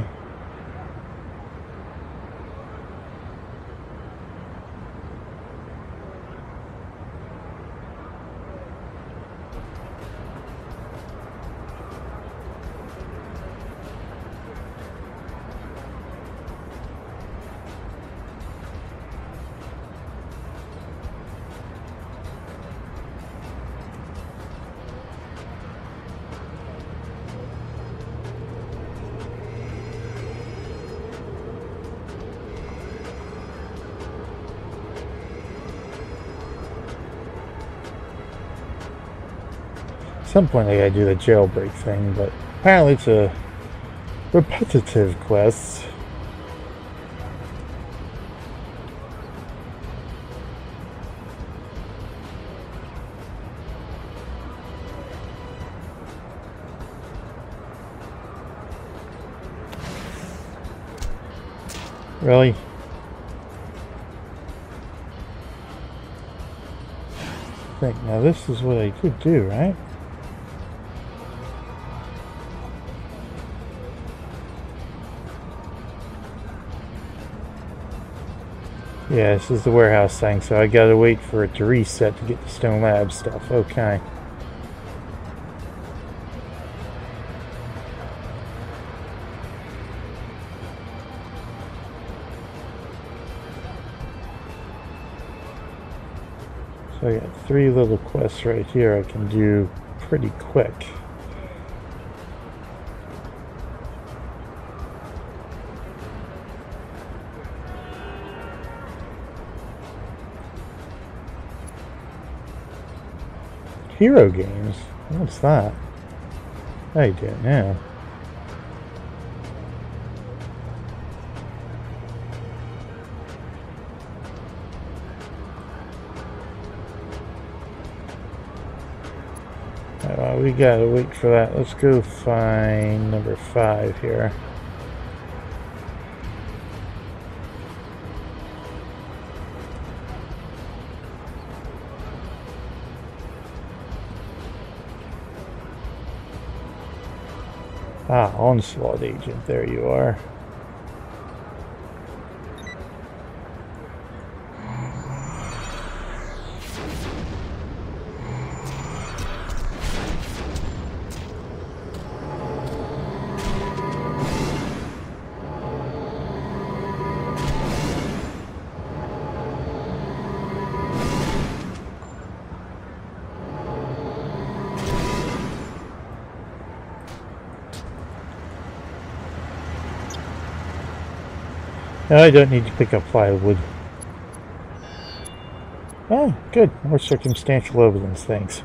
At some point I gotta do the jailbreak thing, but apparently it's a repetitive quest. Really? I think now this is what I could do, right? Yeah, this is the warehouse thing, so I gotta wait for it to reset to get the Stone Lab stuff. Okay. So I got three little quests right here I can do pretty quick. Hero games? What's that? I don't know. Uh, we gotta wait for that. Let's go find number five here. Ah, Onslaught Agent, there you are. No, I don't need to pick up firewood. Oh, good. More circumstantial evidence, thanks.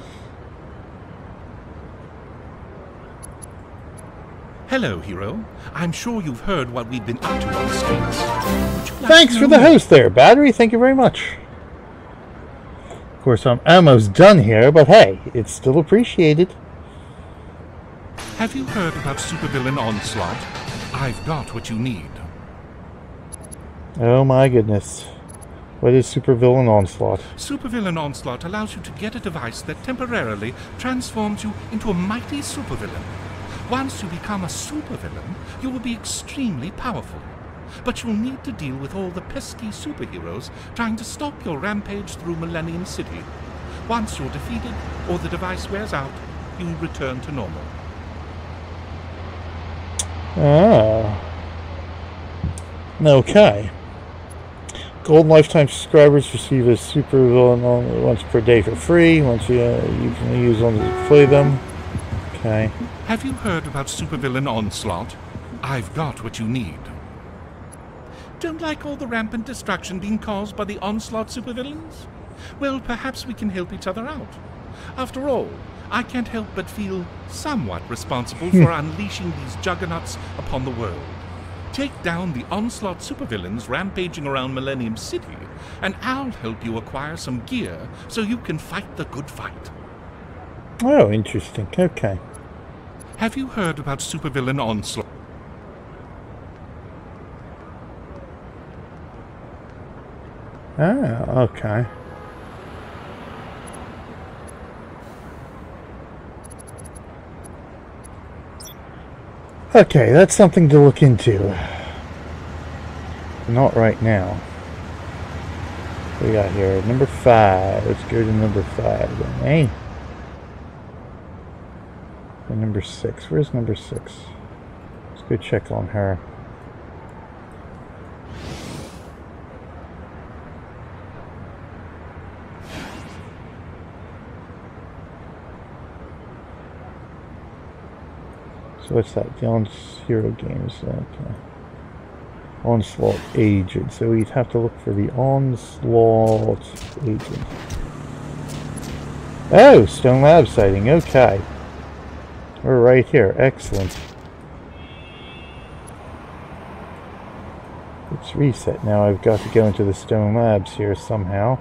Hello, hero. I'm sure you've heard what we've been up to on the streets. Like Thanks for the host there, Battery. Thank you very much. Of course, I'm almost done here, but hey, it's still appreciated. Have you heard about Supervillain Onslaught? I've got what you need. Oh my goodness. What is Supervillain Onslaught? Supervillain Onslaught allows you to get a device that temporarily transforms you into a mighty supervillain. Once you become a supervillain, you will be extremely powerful. But you'll need to deal with all the pesky superheroes trying to stop your rampage through Millennium City. Once you're defeated, or the device wears out, you'll return to normal. Ah. Okay. Gold lifetime subscribers receive a supervillain only once per day for free. Once you, uh, you can use only to play them. Okay. Have you heard about Supervillain Onslaught? I've got what you need. Don't like all the rampant destruction being caused by the Onslaught supervillains? Well, perhaps we can help each other out. After all, I can't help but feel somewhat responsible for unleashing these juggernauts upon the world. Take down the Onslaught supervillains rampaging around Millennium City, and I'll help you acquire some gear so you can fight the good fight. Oh, interesting. Okay. Have you heard about Supervillain Onslaught? Ah, okay. Okay, that's something to look into. Not right now. What we got here? Number five. Let's go to number five then, eh? And number six. Where's number six? Let's go check on her. So what's that? The Onslaught Hero Games. Okay. Onslaught Agent. So we'd have to look for the Onslaught Agent. Oh, Stone Lab sighting. Okay. We're right here. Excellent. Let's reset now. I've got to go into the Stone Labs here somehow.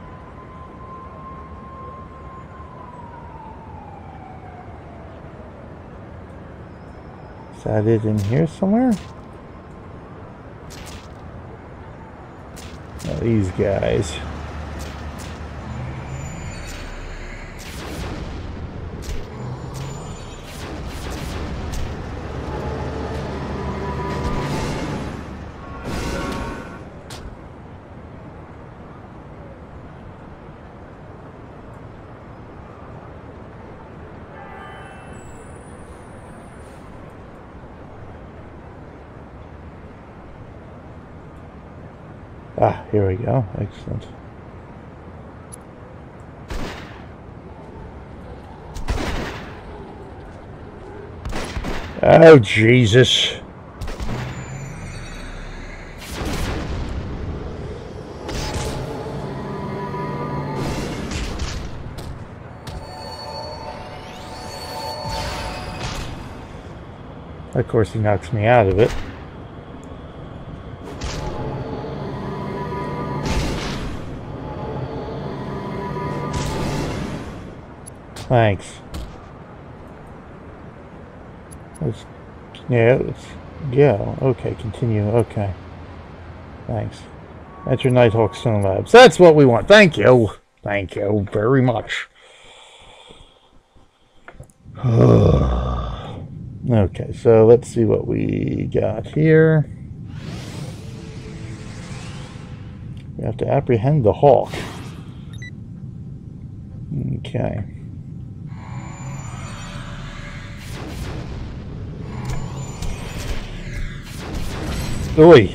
Is that it in here somewhere? Oh, these guys. Ah, here we go. Excellent. Oh, Jesus. Of course, he knocks me out of it. Thanks. Let's, yeah, let's go. Okay, continue. Okay. Thanks. Enter Nighthawk Stone Labs. That's what we want. Thank you. Thank you very much. Okay, so let's see what we got here. We have to apprehend the hawk. Okay. Oi!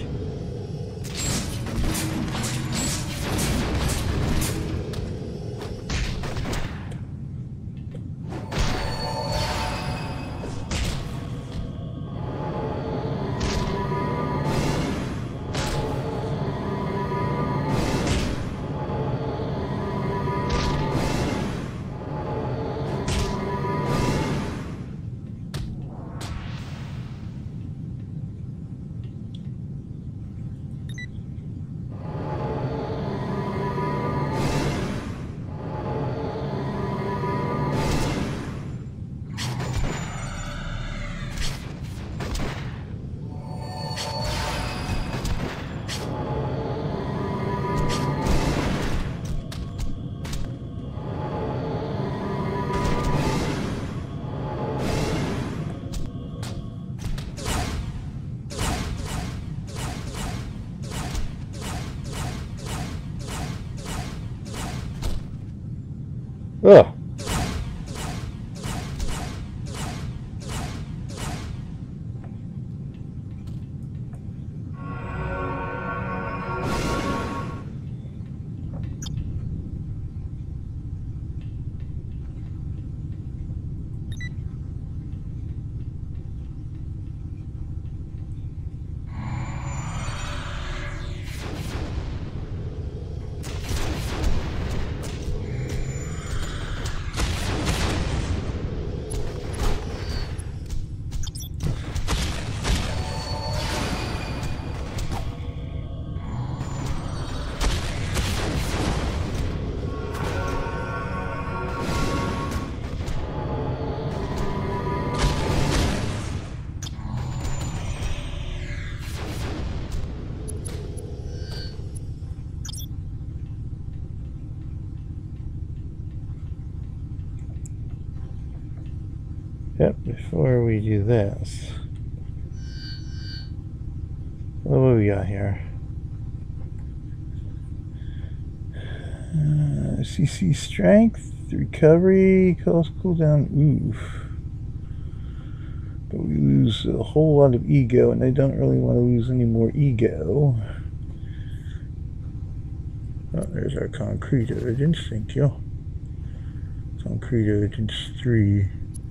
Ugh. Yep, before we do this, what do we got here? Uh, C C strength, recovery, cost cooldown, oof. But we lose a whole lot of ego, and I don't really want to lose any more ego. Oh, there's our concrete urgence, thank you. Concrete urgence three.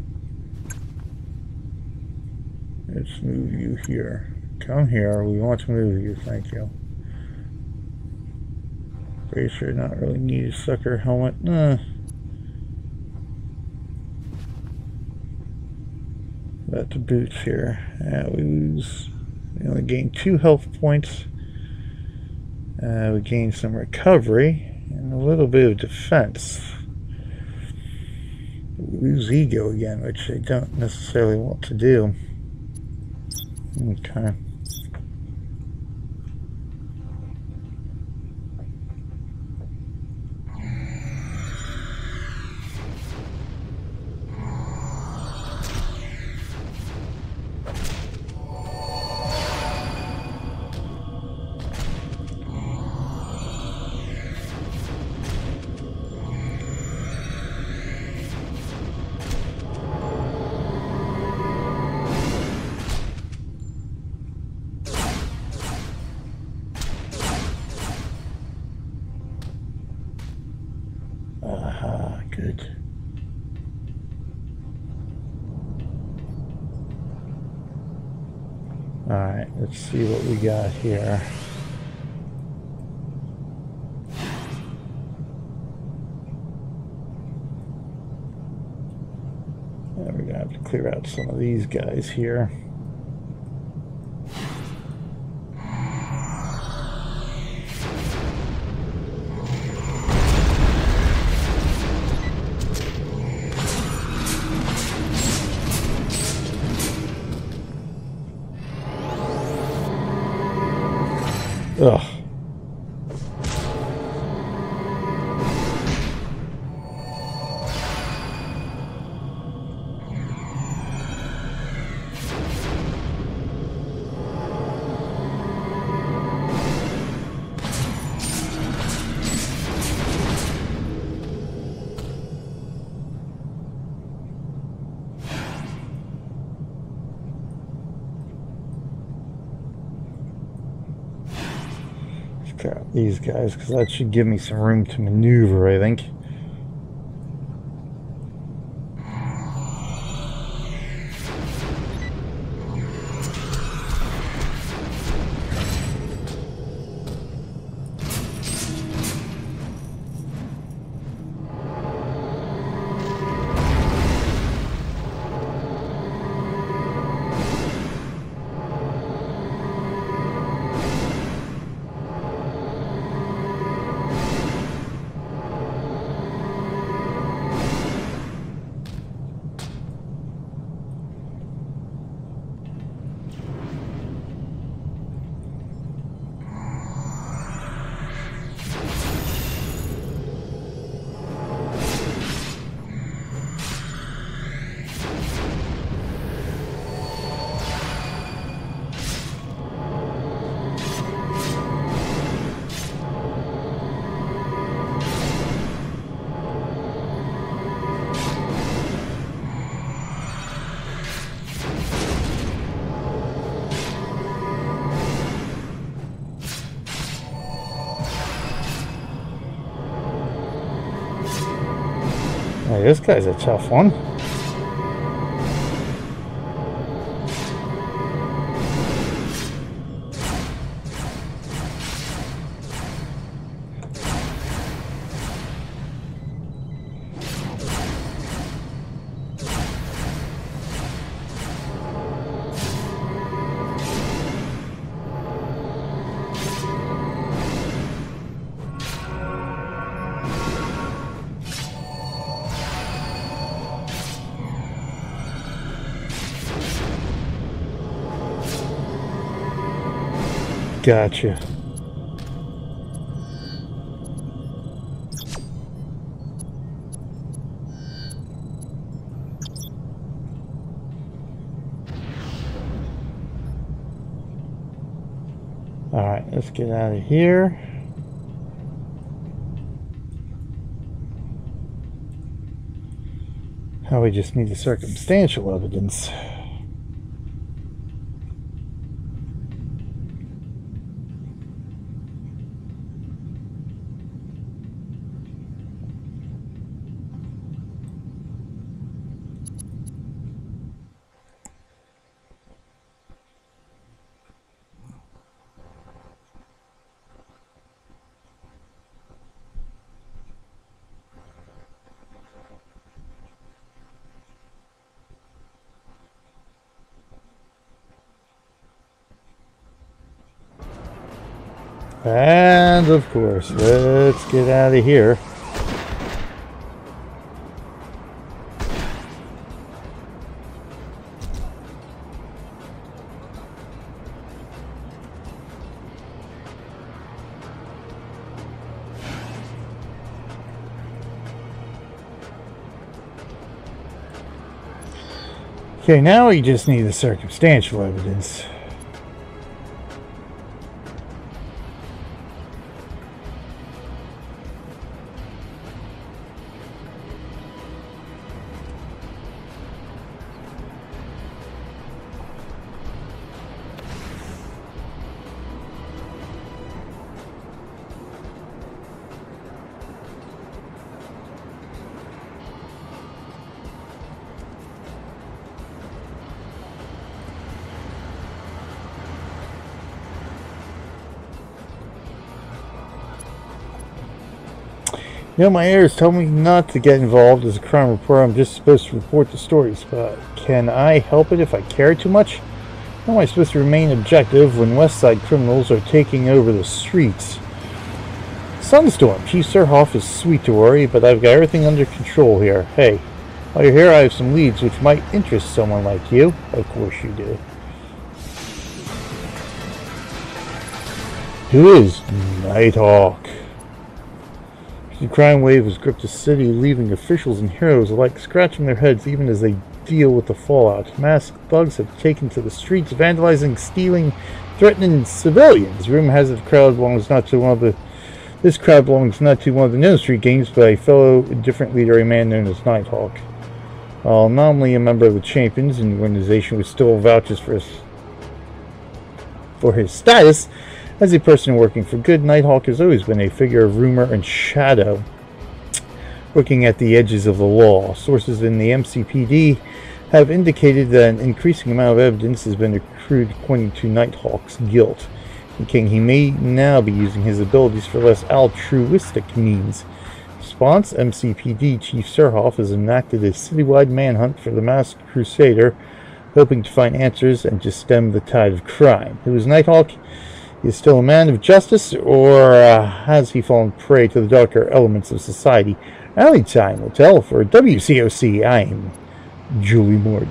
Let's move you here. Come here. We want to move you. Thank you. Bracer, not really needed. Sucker helmet. Nah. About the boots here. Uh, we lose. We only gain two health points. Uh, we gain some recovery and a little bit of defense. We lose ego again, which I don't necessarily want to do. Okay. Alright, let's see what we got here. We're going to have to clear out some of these guys here. Ugh. Clear out these guys, because that should give me some room to maneuver, I think. Hey, this guy's a tough one. Gotcha. All right, let's get out of here. Now we just need the circumstantial evidence. And of course, let's get out of here. Okay, now we just need the circumstantial evidence. You know, my heirs tell me not to get involved as a crime reporter. I'm just supposed to report the stories. But can I help it if I care too much? How am I supposed to remain objective when West Side criminals are taking over the streets? Sunstorm. Chief Surhoff is sweet to worry, but I've got everything under control here. Hey, while you're here, I have some leads which might interest someone like you. Of course you do. Who is Nighthawk? The crime wave has gripped the city, leaving officials and heroes alike scratching their heads even as they deal with the fallout. Masked thugs have taken to the streets, vandalizing, stealing, threatening civilians. Rumor has it the crowd belongs not to one of the this crowd belongs not to one of the known street gangs, but a fellow different leader, a man known as Nighthawk. While nominally a member of the Champions, and the organization which still vouches for his for his status as a person working for good, Nighthawk has always been a figure of rumor and shadow, working at the edges of the law. Sources in the M C P D have indicated that an increasing amount of evidence has been accrued pointing to Nighthawk's guilt. Thinking he may now be using his abilities for less altruistic means. Response: M C P D Chief Surhoff has enacted a citywide manhunt for the masked crusader, hoping to find answers and to stem the tide of crime. Who is Nighthawk? He is still a man of justice, or uh, has he fallen prey to the darker elements of society? Only time will tell. For W C O C, I'm Julie Morgan.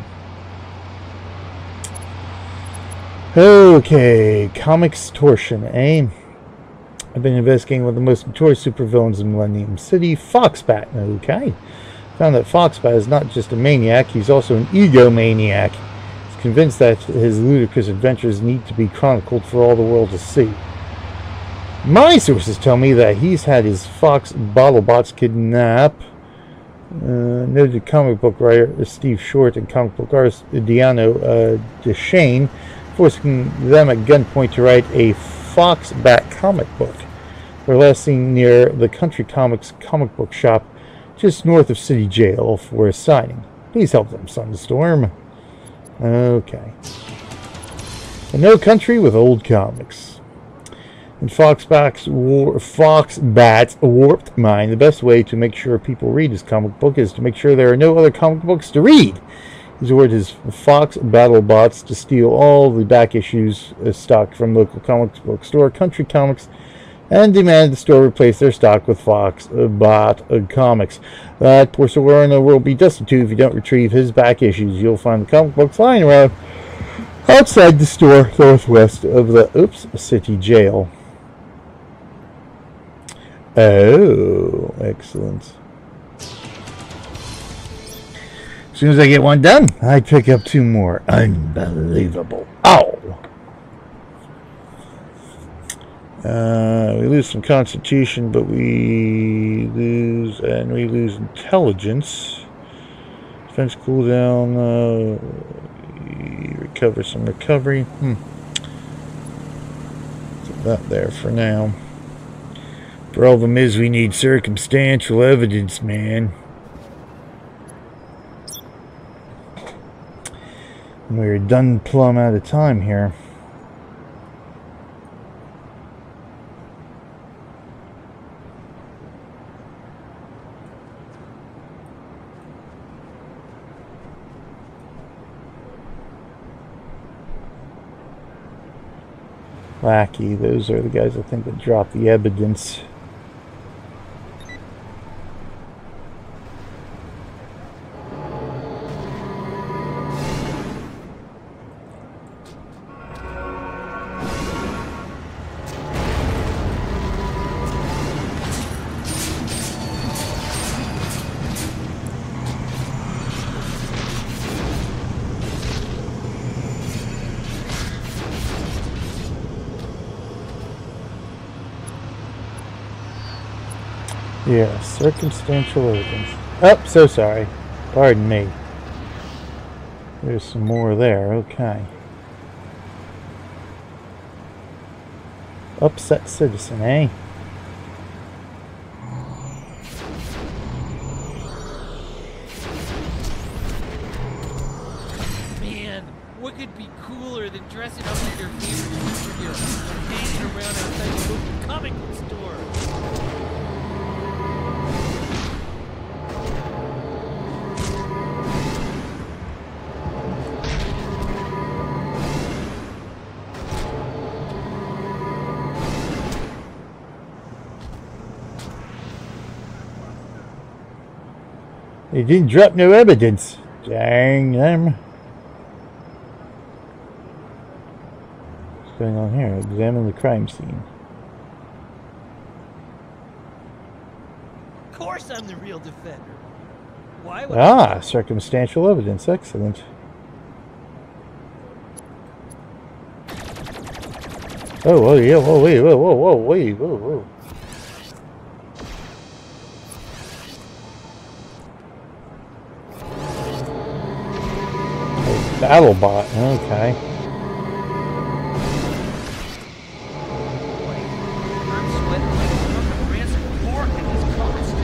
Okay, comics torsion, eh? I've been investigating one of the most notorious supervillains in Millennium City, Foxbat. Okay. Found that Foxbat is not just a maniac, he's also an egomaniac. He's convinced that his ludicrous adventures need to be chronicled for all the world to see. My sources tell me that he's had his Fox BattleBots kidnap. Uh, noted comic book writer Steve Short and comic book artist Diano uh, DeShane, forcing them at gunpoint to write a Foxbat comic book. They're last seen near the Country Comics comic book shop just north of City Jail for a signing. Please help them, Sunstorm. Okay. And no country with old comics. In Foxbat's, war, Foxbat's warped mind, the best way to make sure people read his comic book is to make sure there are no other comic books to read. He's ordered his Fox BattleBots to steal all the back issues uh, stock from local comic book store Country Comics and demanded the store replace their stock with Fox uh, Bot uh, comics. That poor Sawarna will be destitute if you don't retrieve his back issues. You'll find the comic books lying around outside the store northwest of the Oops City Jail. Oh, excellent. As soon as I get one done, I pick up two more. Unbelievable. Oh! Uh, we lose some constitution, but we lose, and we lose intelligence. Defense cooldown, uh, recover some recovery. Hmm. Put that there for now. Problem is, we need circumstantial evidence, man. We're done plumb out of time here. Lackey, those are the guys I think that dropped the evidence. Yeah, circumstantial evidence. Oh, so sorry. Pardon me. There's some more there. Okay. Upset citizen, eh? Man, what could be cooler than dressing up as your favorite superhero and hanging around outside the local comic book store? He didn't drop no evidence. Dang them. What's going on here? Examine the crime scene. Of course I'm the real defender. Why would Ah, circumstantial evidence. Excellent. Oh, whoa, yeah, whoa, wait, whoa, whoa, whoa, wait, whoa, whoa. BattleBot, okay. I'm sweating like a fucking rancid pork in this costume.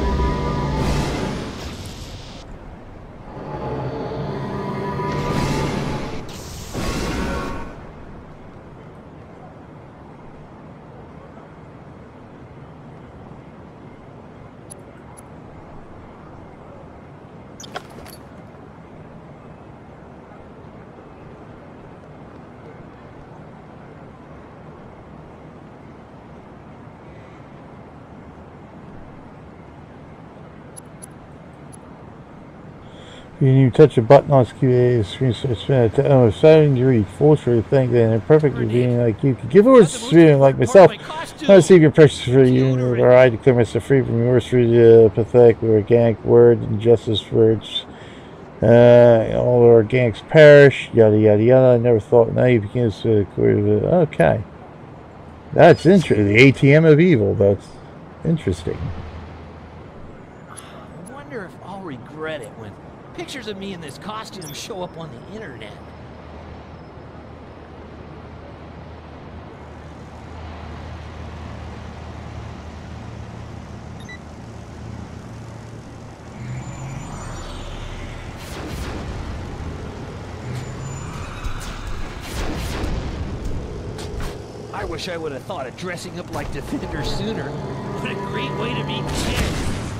You didn't even touch a button on Q A screen spin. Oh, starting to read. Full truth. Thank you. And perfectly being like you. Give it a stream like myself. I want to see your precious for you. Or I declare myself free from yours through the pathetic, organic word, injustice words. Uh, all organics perish. Yada yada yada. I never thought. Now you begin to. Okay. That's interesting. The A T M of evil. That's interesting. I wonder if I'll regret it when pictures of me in this costume show up on the internet. I wish I would have thought of dressing up like Defender sooner. What a great way to meet kids.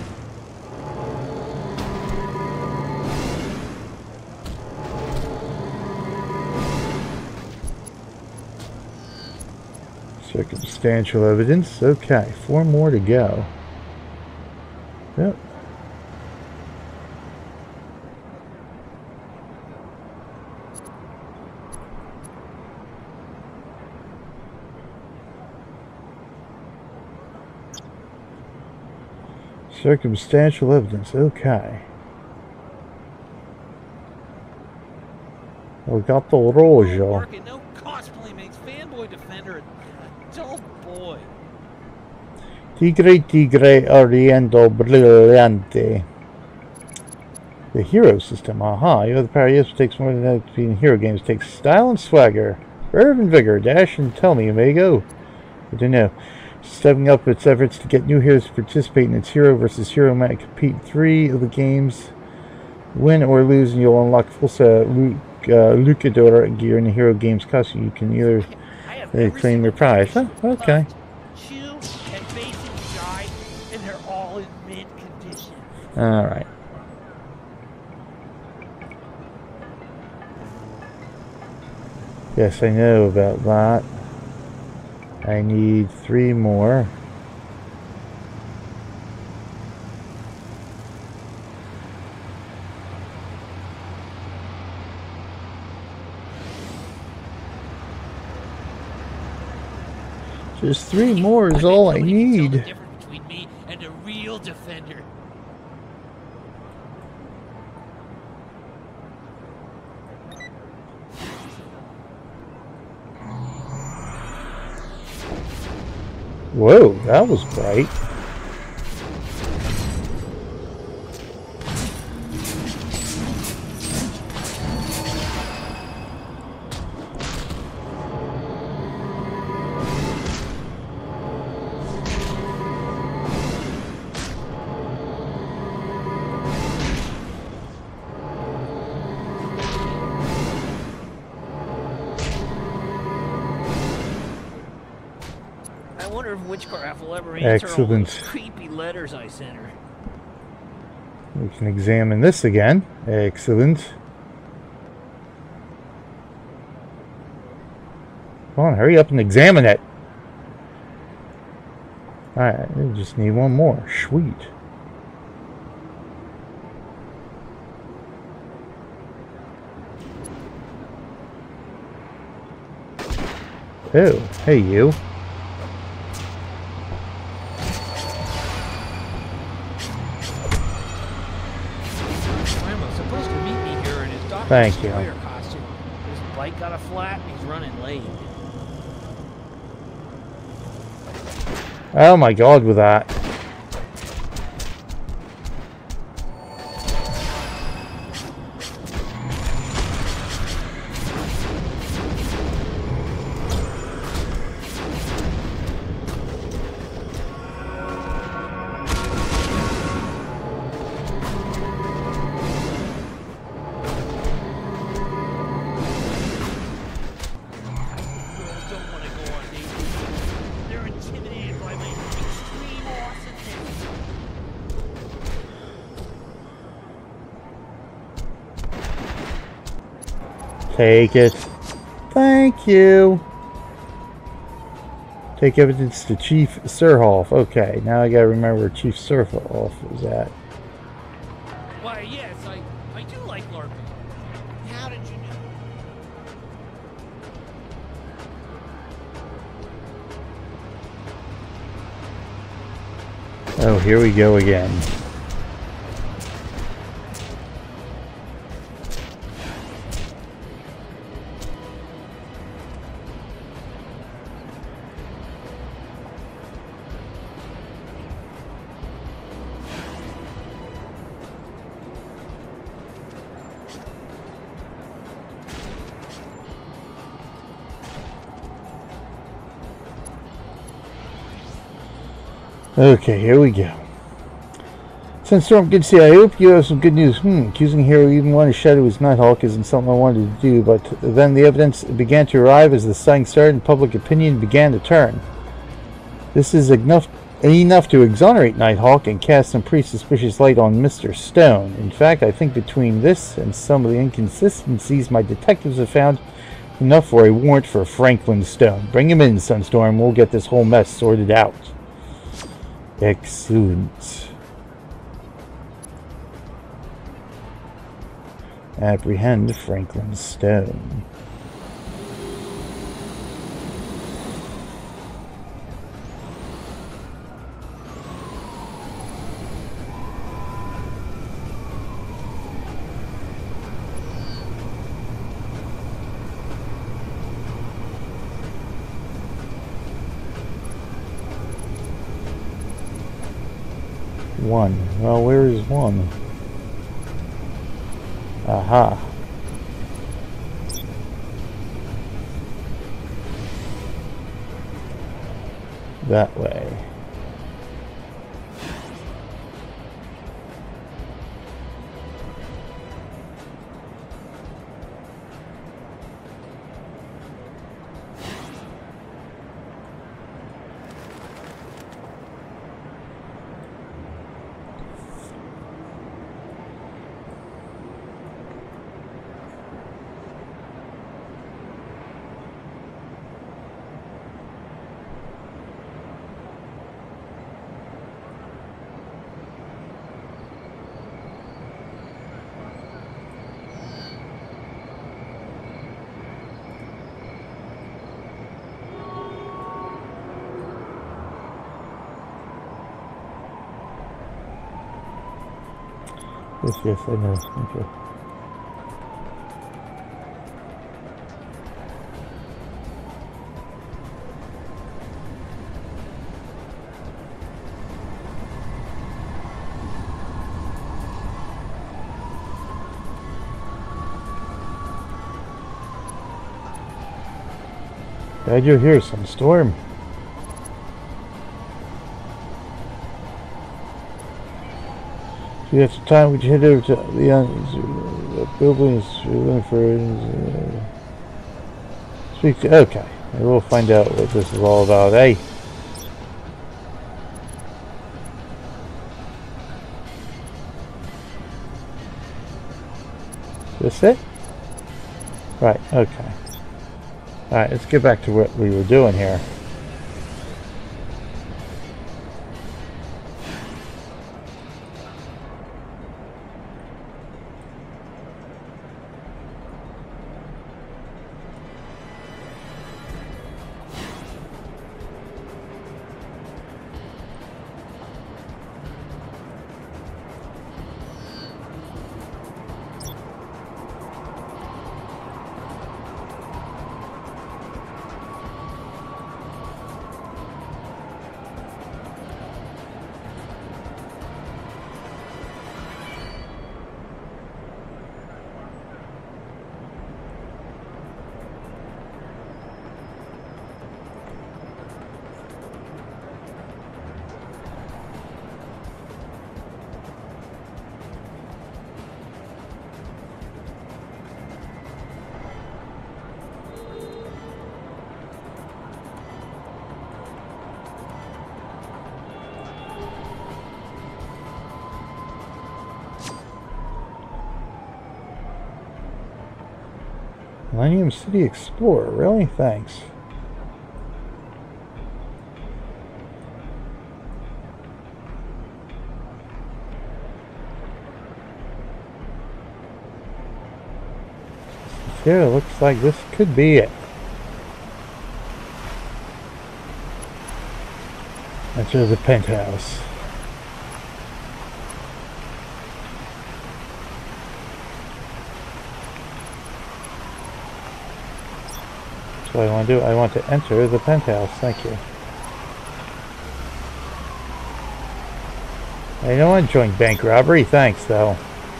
Circumstantial evidence. Okay, four more to go. Yep. Circumstantial evidence. Okay. We got the Rojo. No cosplay makes fanboy Defender a dull boy. Tigre, tigre, oriento, brillante. The hero system. Aha. You have the power. Yes, it takes more than that to be in hero games. It takes style and swagger. Verve and vigor. Dash and tell me, amigo. I don't know. Stepping up its efforts to get new heroes to participate in its hero versus hero match. Compete in three of the games. Win or lose, and you'll unlock full set of uh, Lucador gear in the hero games costume. You can either uh, claim your prize. Huh? Okay. Chew and basic dry, and they're all in mint condition. All right. Yes, I know about that. I need three more. Just three more is all I need. The difference between me and a real Defender. Whoa, that was bright. Excellent. Creepy letters I sent her. We can examine this again. Excellent. Come on, hurry up and examine it. Alright, I just need one more. Sweet. Oh, hey you. Grandma's supposed to meet me here in his Doctor Thank you. Destroyer costume. His bike got a flat and he's running late. Oh my god, with that. Take it. Thank you. Take evidence to Chief Surhoff. Okay, now I gotta remember where Chief Surhoff is at. Why, yes, I, I do like LARPing. How did you know? Oh, here we go again. Okay, here we go. Sandstorm, good to see you. I hope you have some good news. Hmm, accusing hero even wanted to shadow his Nighthawk isn't something I wanted to do, but then the evidence began to arrive as the sighting started and public opinion began to turn. This is enough, enough to exonerate Nighthawk and cast some pretty suspicious light on Mister Stone. In fact, I think between this and some of the inconsistencies my detectives have found, enough for a warrant for Franklin Stone. Bring him in, Sunstorm. We'll get this whole mess sorted out. Excellent. Apprehend Franklin Stone. One. Well, where is one? Aha. That way. Yes, yes, I know. Okay. Glad you're here, Sunstorm. You have some time, would you head over to the uh, buildings for uh, speak to, okay, we'll find out what this is all about, eh? Is this it? Right, okay. Alright, let's get back to what we were doing here. Millennium City Explorer, really? Thanks. Yeah, looks like this could be it. Enter the penthouse. That's what I want to do. I want to enter the penthouse. Thank you. I don't want to join bank robbery. Thanks, though.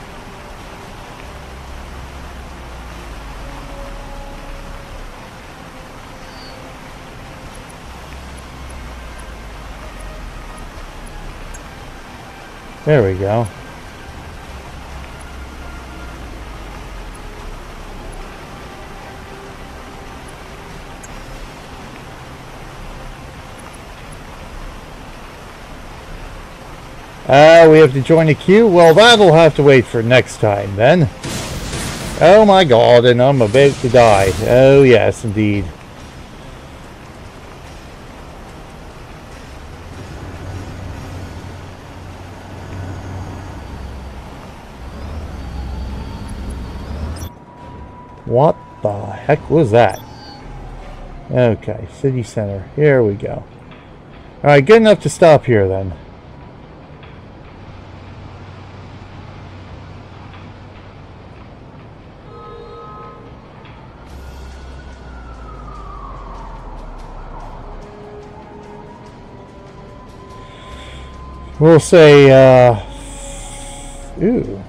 There we go. Ah, uh, we have to join a queue? Well, that'll have to wait for next time, then. Oh my god, and I'm about to die. Oh yes, indeed. What the heck was that? Okay, city center. Here we go. Alright, good enough to stop here then. We'll say, uh... ooh.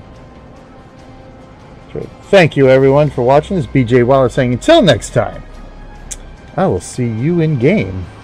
Thank you everyone for watching. This is B J Waller saying until next time, I will see you in game.